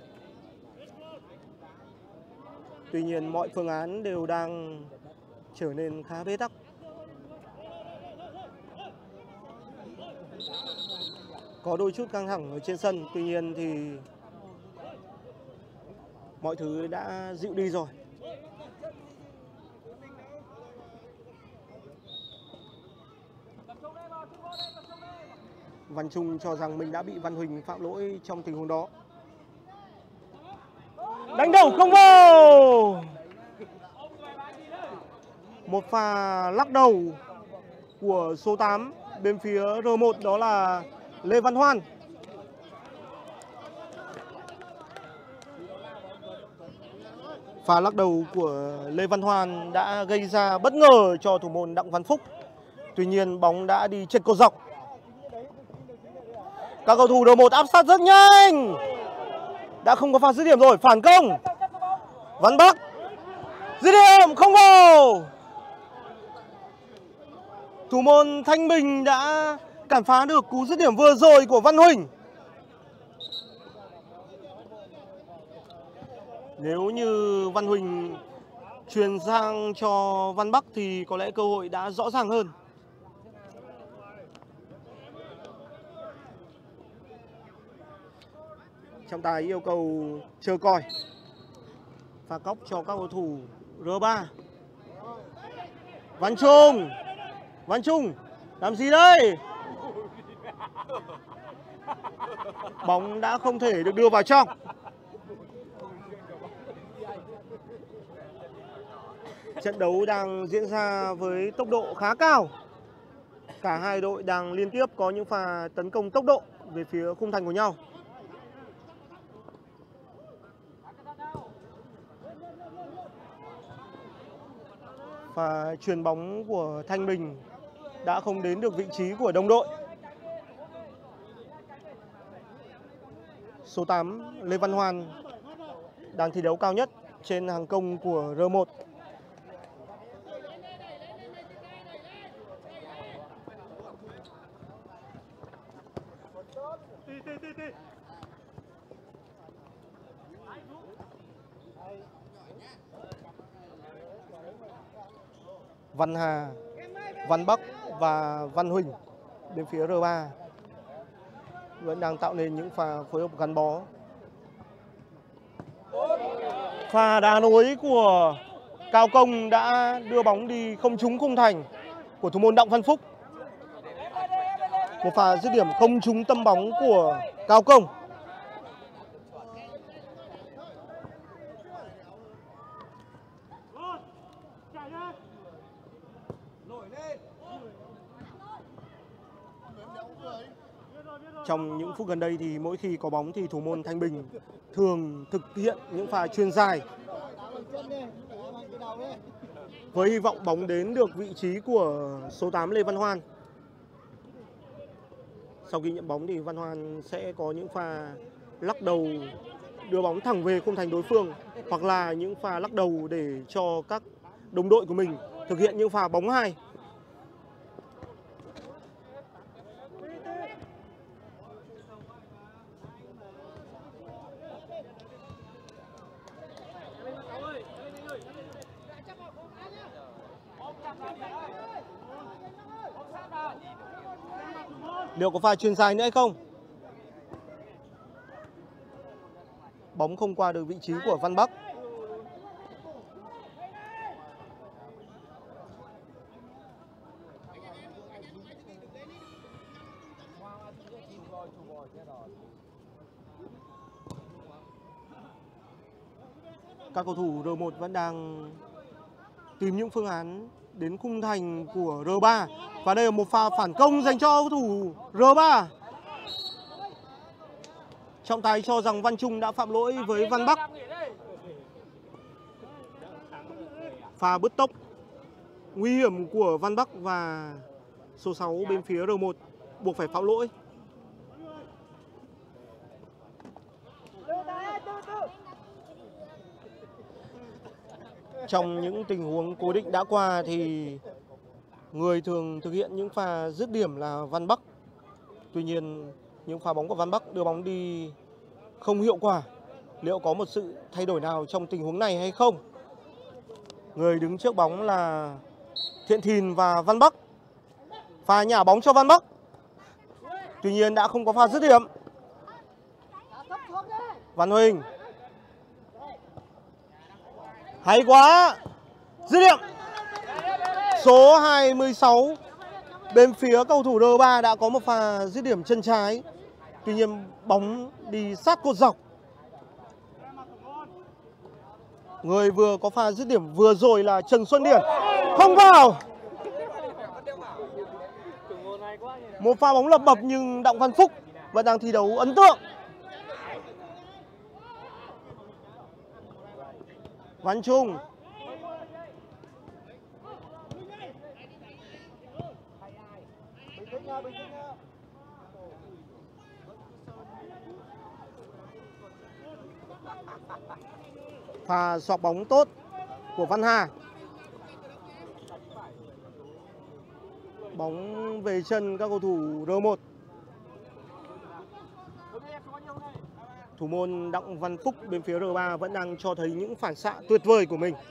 Tuy nhiên mọi phương án đều đang trở nên khá bế tắc. Có đôi chút căng thẳng ở trên sân, tuy nhiên thì mọi thứ đã dịu đi rồi. Văn Trung cho rằng mình đã bị Văn Huỳnh phạm lỗi trong tình huống đó. Đánh đầu không vào. Một pha lắc đầu của số tám bên phía R một, đó là Lê Văn Hoan. Pha lắc đầu của Lê Văn Hoan đã gây ra bất ngờ cho thủ môn Đặng Văn Phúc. Tuy nhiên bóng đã đi trượt cột dọc. Các cầu thủ R một áp sát rất nhanh. Đã không có pha dứt điểm rồi, phản công. Văn Bắc dứt điểm không vào. Thủ môn Thanh Bình đã cản phá được cú dứt điểm vừa rồi của Văn Huỳnh. Nếu như Văn Huỳnh truyền sang cho Văn Bắc thì có lẽ cơ hội đã rõ ràng hơn. Trọng tài yêu cầu chờ coi. Pha cóc cho các cầu thủ R ba. Văn Trung. Văn Trung làm gì đây? Bóng đã không thể được đưa vào trong. Trận đấu đang diễn ra với tốc độ khá cao. Cả hai đội đang liên tiếp có những pha tấn công tốc độ về phía khung thành của nhau. Và chuyền bóng của Thanh Bình đã không đến được vị trí của đồng đội. Số tám Lê Văn Hoan đang thi đấu cao nhất trên hàng công của R một. Văn Hà, Văn Bắc và Văn Huỳnh bên phía R ba vẫn đang tạo nên những pha phối hợp gắn bó. Pha đá nối của Cao Công đã đưa bóng đi không trúng khung thành của thủ môn Đặng Văn Phúc. Một pha dứt điểm không trúng tâm bóng của Cao Công. Trong những phút gần đây thì mỗi khi có bóng thì thủ môn Thanh Bình thường thực hiện những pha chuyền dài với hy vọng bóng đến được vị trí của số tám Lê Văn Hoan. Sau khi nhận bóng thì Văn Hoan sẽ có những pha lắc đầu đưa bóng thẳng về khung thành đối phương, hoặc là những pha lắc đầu để cho các đồng đội của mình thực hiện những pha bóng hai. Liệu có pha chuyền dài nữa hay không? Bóng không qua được vị trí của Văn Bắc. Các cầu thủ R một vẫn đang tìm những phương án đến khung thành của R ba. Và đây là một pha phản công dành cho cầu thủ R ba. Trọng tài cho rằng Văn Trung đã phạm lỗi với Văn Bắc. Pha bứt tốc nguy hiểm của Văn Bắc và số sáu bên phía R một buộc phải phạm lỗi. Trong những tình huống cố định đã qua thì người thường thực hiện những pha dứt điểm là Văn Bắc. Tuy nhiên những pha bóng của Văn Bắc đưa bóng đi không hiệu quả. Liệu có một sự thay đổi nào trong tình huống này hay không? Người đứng trước bóng là Thiện Thìn và Văn Bắc. Pha nhả bóng cho Văn Bắc. Tuy nhiên đã không có pha dứt điểm. Văn Huỳnh. Hay quá. Dứt điểm. Số hai mươi sáu bên phía cầu thủ R ba đã có một pha dứt điểm chân trái. Tuy nhiên bóng đi sát cột dọc. Người vừa có pha dứt điểm vừa rồi là Trần Xuân Điển. Không vào. Một pha bóng lập bập nhưng Đặng Văn Phúc vẫn đang thi đấu ấn tượng. Văn Trung. Pha xoạc bóng tốt của Văn Hà. Bóng về chân các cầu thủ R một. Thủ môn Đặng Văn Phúc bên phía R ba vẫn đang cho thấy những phản xạ tuyệt vời của mình.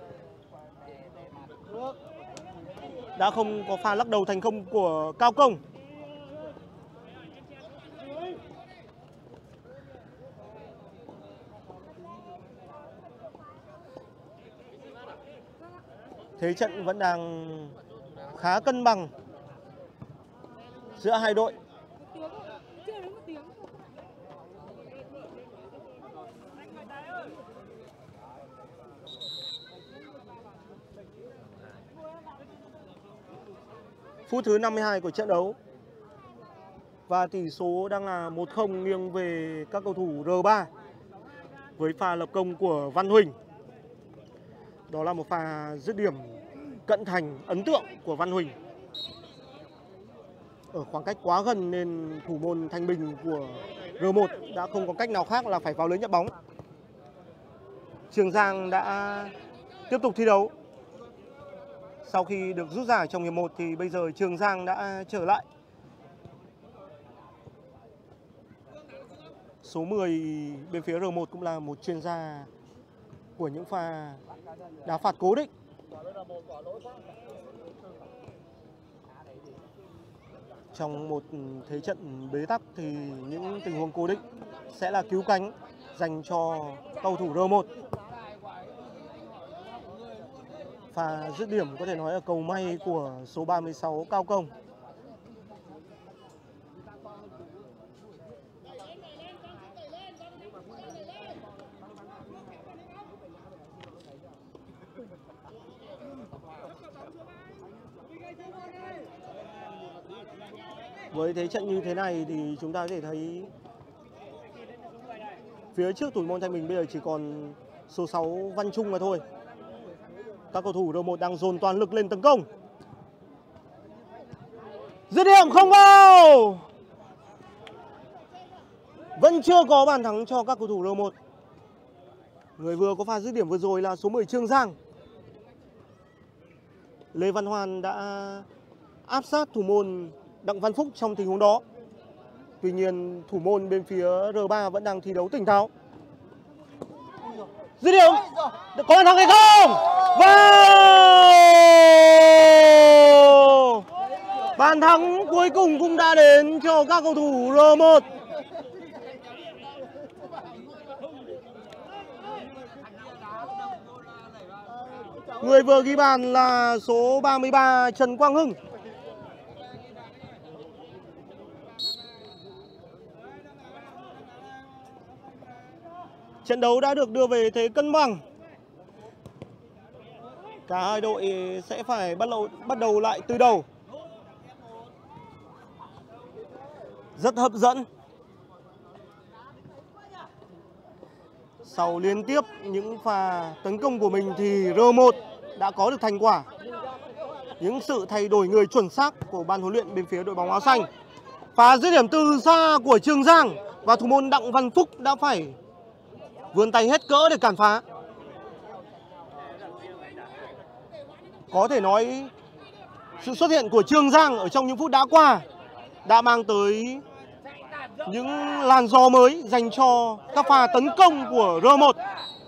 Đã không có pha lắc đầu thành công của Cao Công. Thế trận vẫn đang khá cân bằng giữa hai đội. Phút thứ năm mươi hai của trận đấu. Và tỷ số đang là một không nghiêng về các cầu thủ R ba. Với pha lập công của Văn Huỳnh. Đó là một pha dứt điểm cận thành ấn tượng của Văn Huỳnh. Ở khoảng cách quá gần nên thủ môn Thanh Bình của R một đã không có cách nào khác là phải vào lưới nhận bóng. Trường Giang đã tiếp tục thi đấu. Sau khi được rút giải trong hiệp một thì bây giờ Trường Giang đã trở lại. Số mười bên phía R một cũng là một chuyên gia của những pha đá phạt cố định. Trong một thế trận bế tắc thì những tình huống cố định sẽ là cứu cánh dành cho cầu thủ R một. Pha dứt điểm có thể nói là cầu may của số ba mươi sáu Cao Công. Với thế trận như thế này thì chúng ta có thể thấy phía trước thủ môn Thanh Bình bây giờ chỉ còn số sáu Văn Trung mà thôi. Các cầu thủ R một đang dồn toàn lực lên tấn công. Dứt điểm không vào. Vẫn chưa có bàn thắng cho các cầu thủ R một. Người vừa có pha dứt điểm vừa rồi là số mười Trường Giang. Lê Văn Hoan đã áp sát thủ môn Đặng Văn Phúc trong tình huống đó. Tuy nhiên thủ môn bên phía R ba vẫn đang thi đấu tỉnh táo. Dứt điểm có bàn thắng hay không? Vào! Bàn thắng cuối cùng cũng đã đến cho các cầu thủ R một. Người vừa ghi bàn là số ba mươi ba Trần Quang Hưng. Trận đấu đã được đưa về thế cân bằng. Cả hai đội sẽ phải bắt đầu, bắt đầu lại từ đầu. Rất hấp dẫn. Sau liên tiếp những pha tấn công của mình thì R một đã có được thành quả. Những sự thay đổi người chuẩn xác của ban huấn luyện bên phía đội bóng áo xanh. Pha dứt điểm từ xa của Trường Giang và thủ môn Đặng Văn Phúc đã phải vươn tay hết cỡ để cản phá. Có thể nói sự xuất hiện của Trường Giang ở trong những phút đã qua đã mang tới những làn gió mới dành cho các pha tấn công của R một.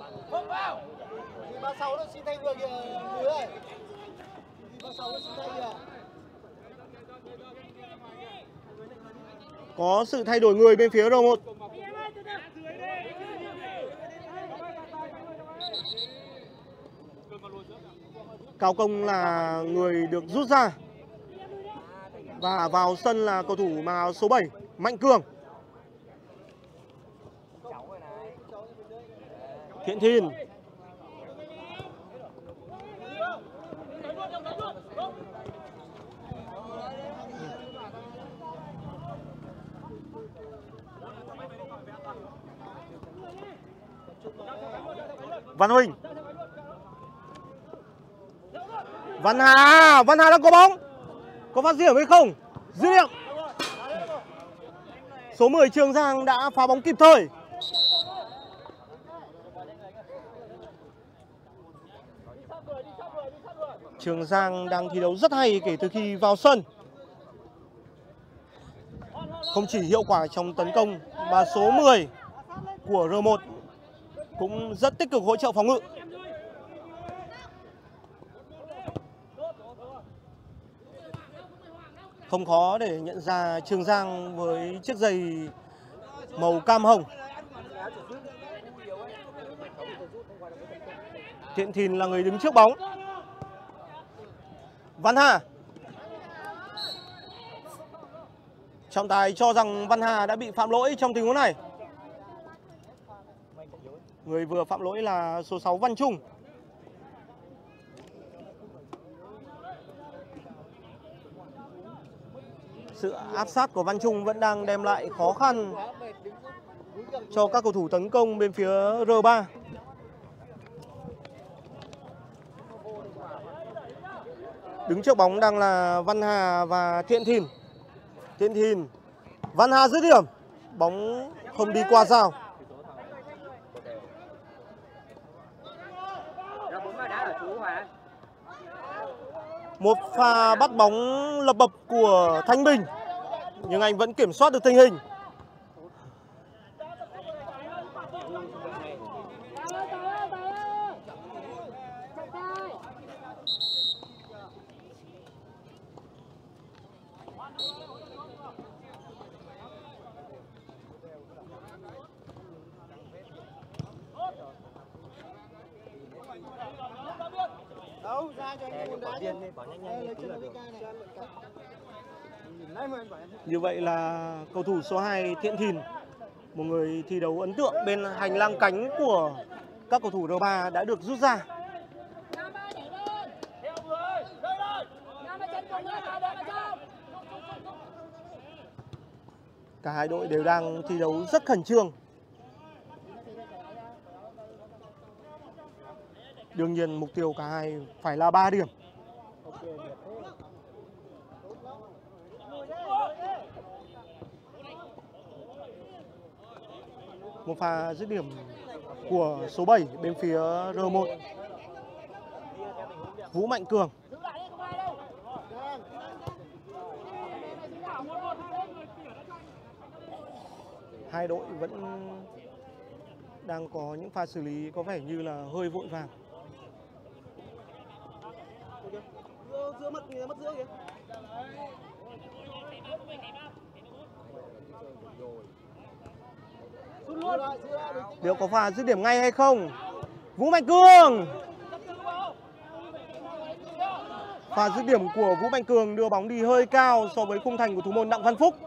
Có sự thay đổi người bên phía R một. Cao Công là người được rút ra. Và vào sân là cầu thủ mặc áo số bảy, Mạnh Cường. Thiện Thìn. Văn Huỳnh. Văn Hà, Văn Hà đang có bóng. Có phát điểm hay không? Dứt điểm. Số mười Trường Giang đã phá bóng kịp thời. Trường Giang đang thi đấu rất hay kể từ khi vào sân. Không chỉ hiệu quả trong tấn công mà số mười của R một cũng rất tích cực hỗ trợ phòng ngự. Không khó để nhận ra Trường Giang với chiếc giày màu cam hồng. Thiện Thìn là người đứng trước bóng. Văn Hà. Trọng tài cho rằng Văn Hà đã bị phạm lỗi trong tình huống này. Người vừa phạm lỗi là số sáu Văn Trung. Sự áp sát của Văn Trung vẫn đang đem lại khó khăn cho các cầu thủ tấn công bên phía R ba. Đứng trước bóng đang là Văn Hà và Thiện Thìn. Thiện Thìn. Văn Hà dứt điểm. Bóng không đi qua rào. Một pha bắt bóng lập bập của Thanh Bình, nhưng anh vẫn kiểm soát được tình hình. Như vậy là cầu thủ số hai Thiện Thìn, một người thi đấu ấn tượng bên hành lang cánh của các cầu thủ R ba đã được rút ra. Cả hai đội đều đang thi đấu rất khẩn trương. Đương nhiên mục tiêu cả hai phải là ba điểm. Một pha dứt điểm của số bảy bên phía R một, Vũ Mạnh Cường. Hai đội vẫn đang có những pha xử lý có vẻ như là hơi vội vàng. Giữa mất kìa, mất giữa kìa. Liệu có pha dứt điểm ngay hay không? Vũ Mạnh Cường. Pha dứt điểm của Vũ Mạnh Cường đưa bóng đi hơi cao so với khung thành của thủ môn Đặng Văn Phúc.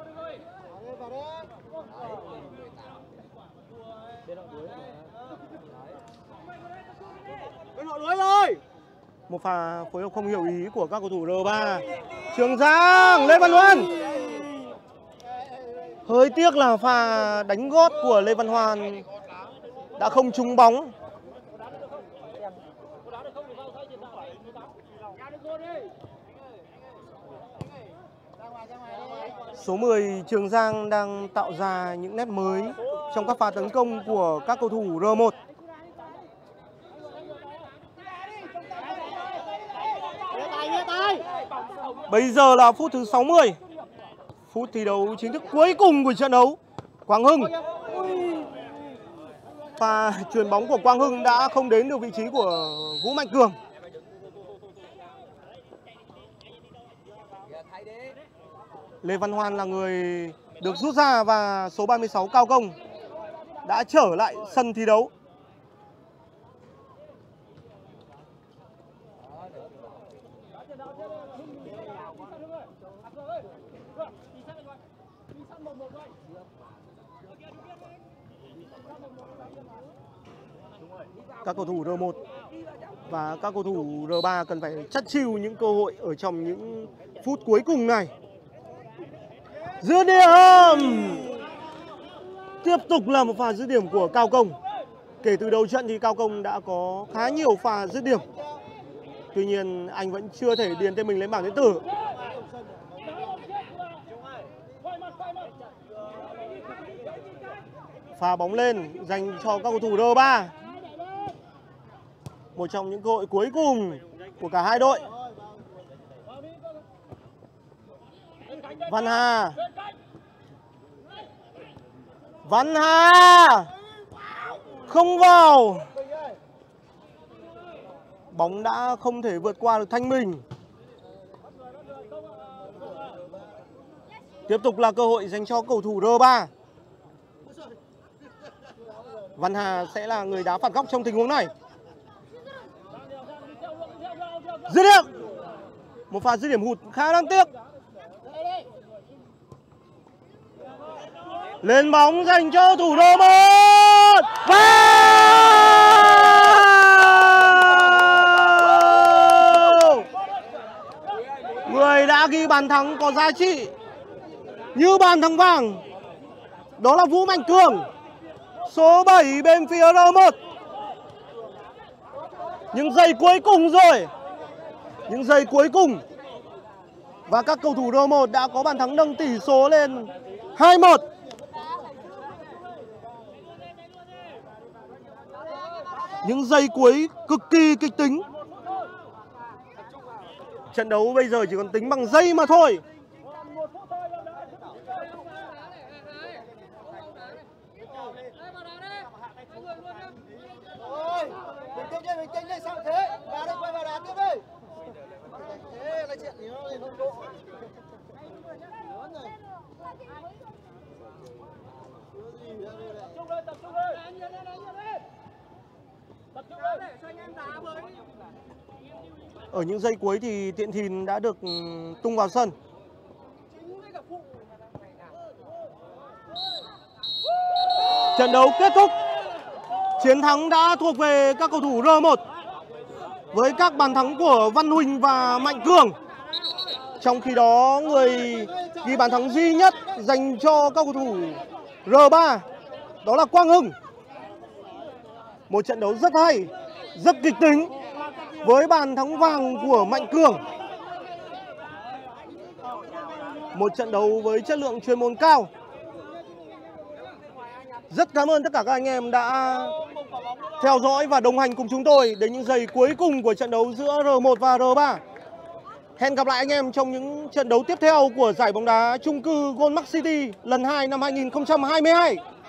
Bên họ lưới rồi. Một pha phối hợp không hiểu ý của các cầu thủ R ba. Trường Giang, Lê Văn Hoan. Hơi tiếc là pha đánh gót của Lê Văn Hoan đã không trúng bóng. Số mười Trường Giang đang tạo ra những nét mới trong các pha tấn công của các cầu thủ R một. Bây giờ là phút thứ sáu mươi. Phút thi đấu chính thức cuối cùng của trận đấu. Quang Hưng. Pha chuyền bóng của Quang Hưng đã không đến được vị trí của Vũ Mạnh Cường. Lê Văn Hoan là người được rút ra và số ba mươi sáu Cao Công đã trở lại sân thi đấu. Các cầu thủ R một và các cầu thủ R ba cần phải chắt chiu những cơ hội ở trong những phút cuối cùng này. Dứt điểm. Tiếp tục là một pha dứt điểm của Cao Công. Kể từ đầu trận thì Cao Công đã có khá nhiều pha dứt điểm. Tuy nhiên anh vẫn chưa thể điền tên mình lên bảng điện tử. Pha bóng lên dành cho các cầu thủ R ba. Một trong những cơ hội cuối cùng của cả hai đội. Văn Hà. Văn Hà không vào. Bóng đã không thể vượt qua được Thanh Bình. Tiếp tục là cơ hội dành cho cầu thủ R ba. Văn Hà sẽ là người đá phạt góc trong tình huống này. Dứt điểm. Một pha dứt điểm hụt khá đáng tiếc. Lên bóng dành cho thủ R một. Wow! Người đã ghi bàn thắng có giá trị như bàn thắng vàng. Đó là Vũ Mạnh Cường, số bảy bên phía R một. Những giây cuối cùng rồi. Những giây cuối cùng. Và các cầu thủ R một đã có bàn thắng nâng tỷ số lên hai một. Những giây cuối cực kỳ kịch tính. Trận đấu bây giờ chỉ còn tính bằng giây mà thôi. Bình tĩnh đi, bình tĩnh đi, sao thế? Vào đây, quay vào đá tiếp đi. Thế là chuyện gì nó không độ. Tập trung lên, tập trung lên. Tập trung lên để cho anh em đá với. Ở những giây cuối thì Tiện Thìn đã được tung vào sân. Trận đấu kết thúc. Chiến thắng đã thuộc về các cầu thủ R một với các bàn thắng của Văn Huỳnh và Mạnh Cường. Trong khi đó, người ghi bàn thắng duy nhất dành cho các cầu thủ R ba đó là Quang Hưng. Một trận đấu rất hay, rất kịch tính với bàn thắng vàng của Mạnh Cường. Một trận đấu với chất lượng chuyên môn cao. Rất cảm ơn tất cả các anh em đã theo dõi và đồng hành cùng chúng tôi đến những giây cuối cùng của trận đấu giữa R một và R ba. Hẹn gặp lại anh em trong những trận đấu tiếp theo của giải bóng đá chung cư Goldmark City lần hai năm hai nghìn không trăm hai mươi hai.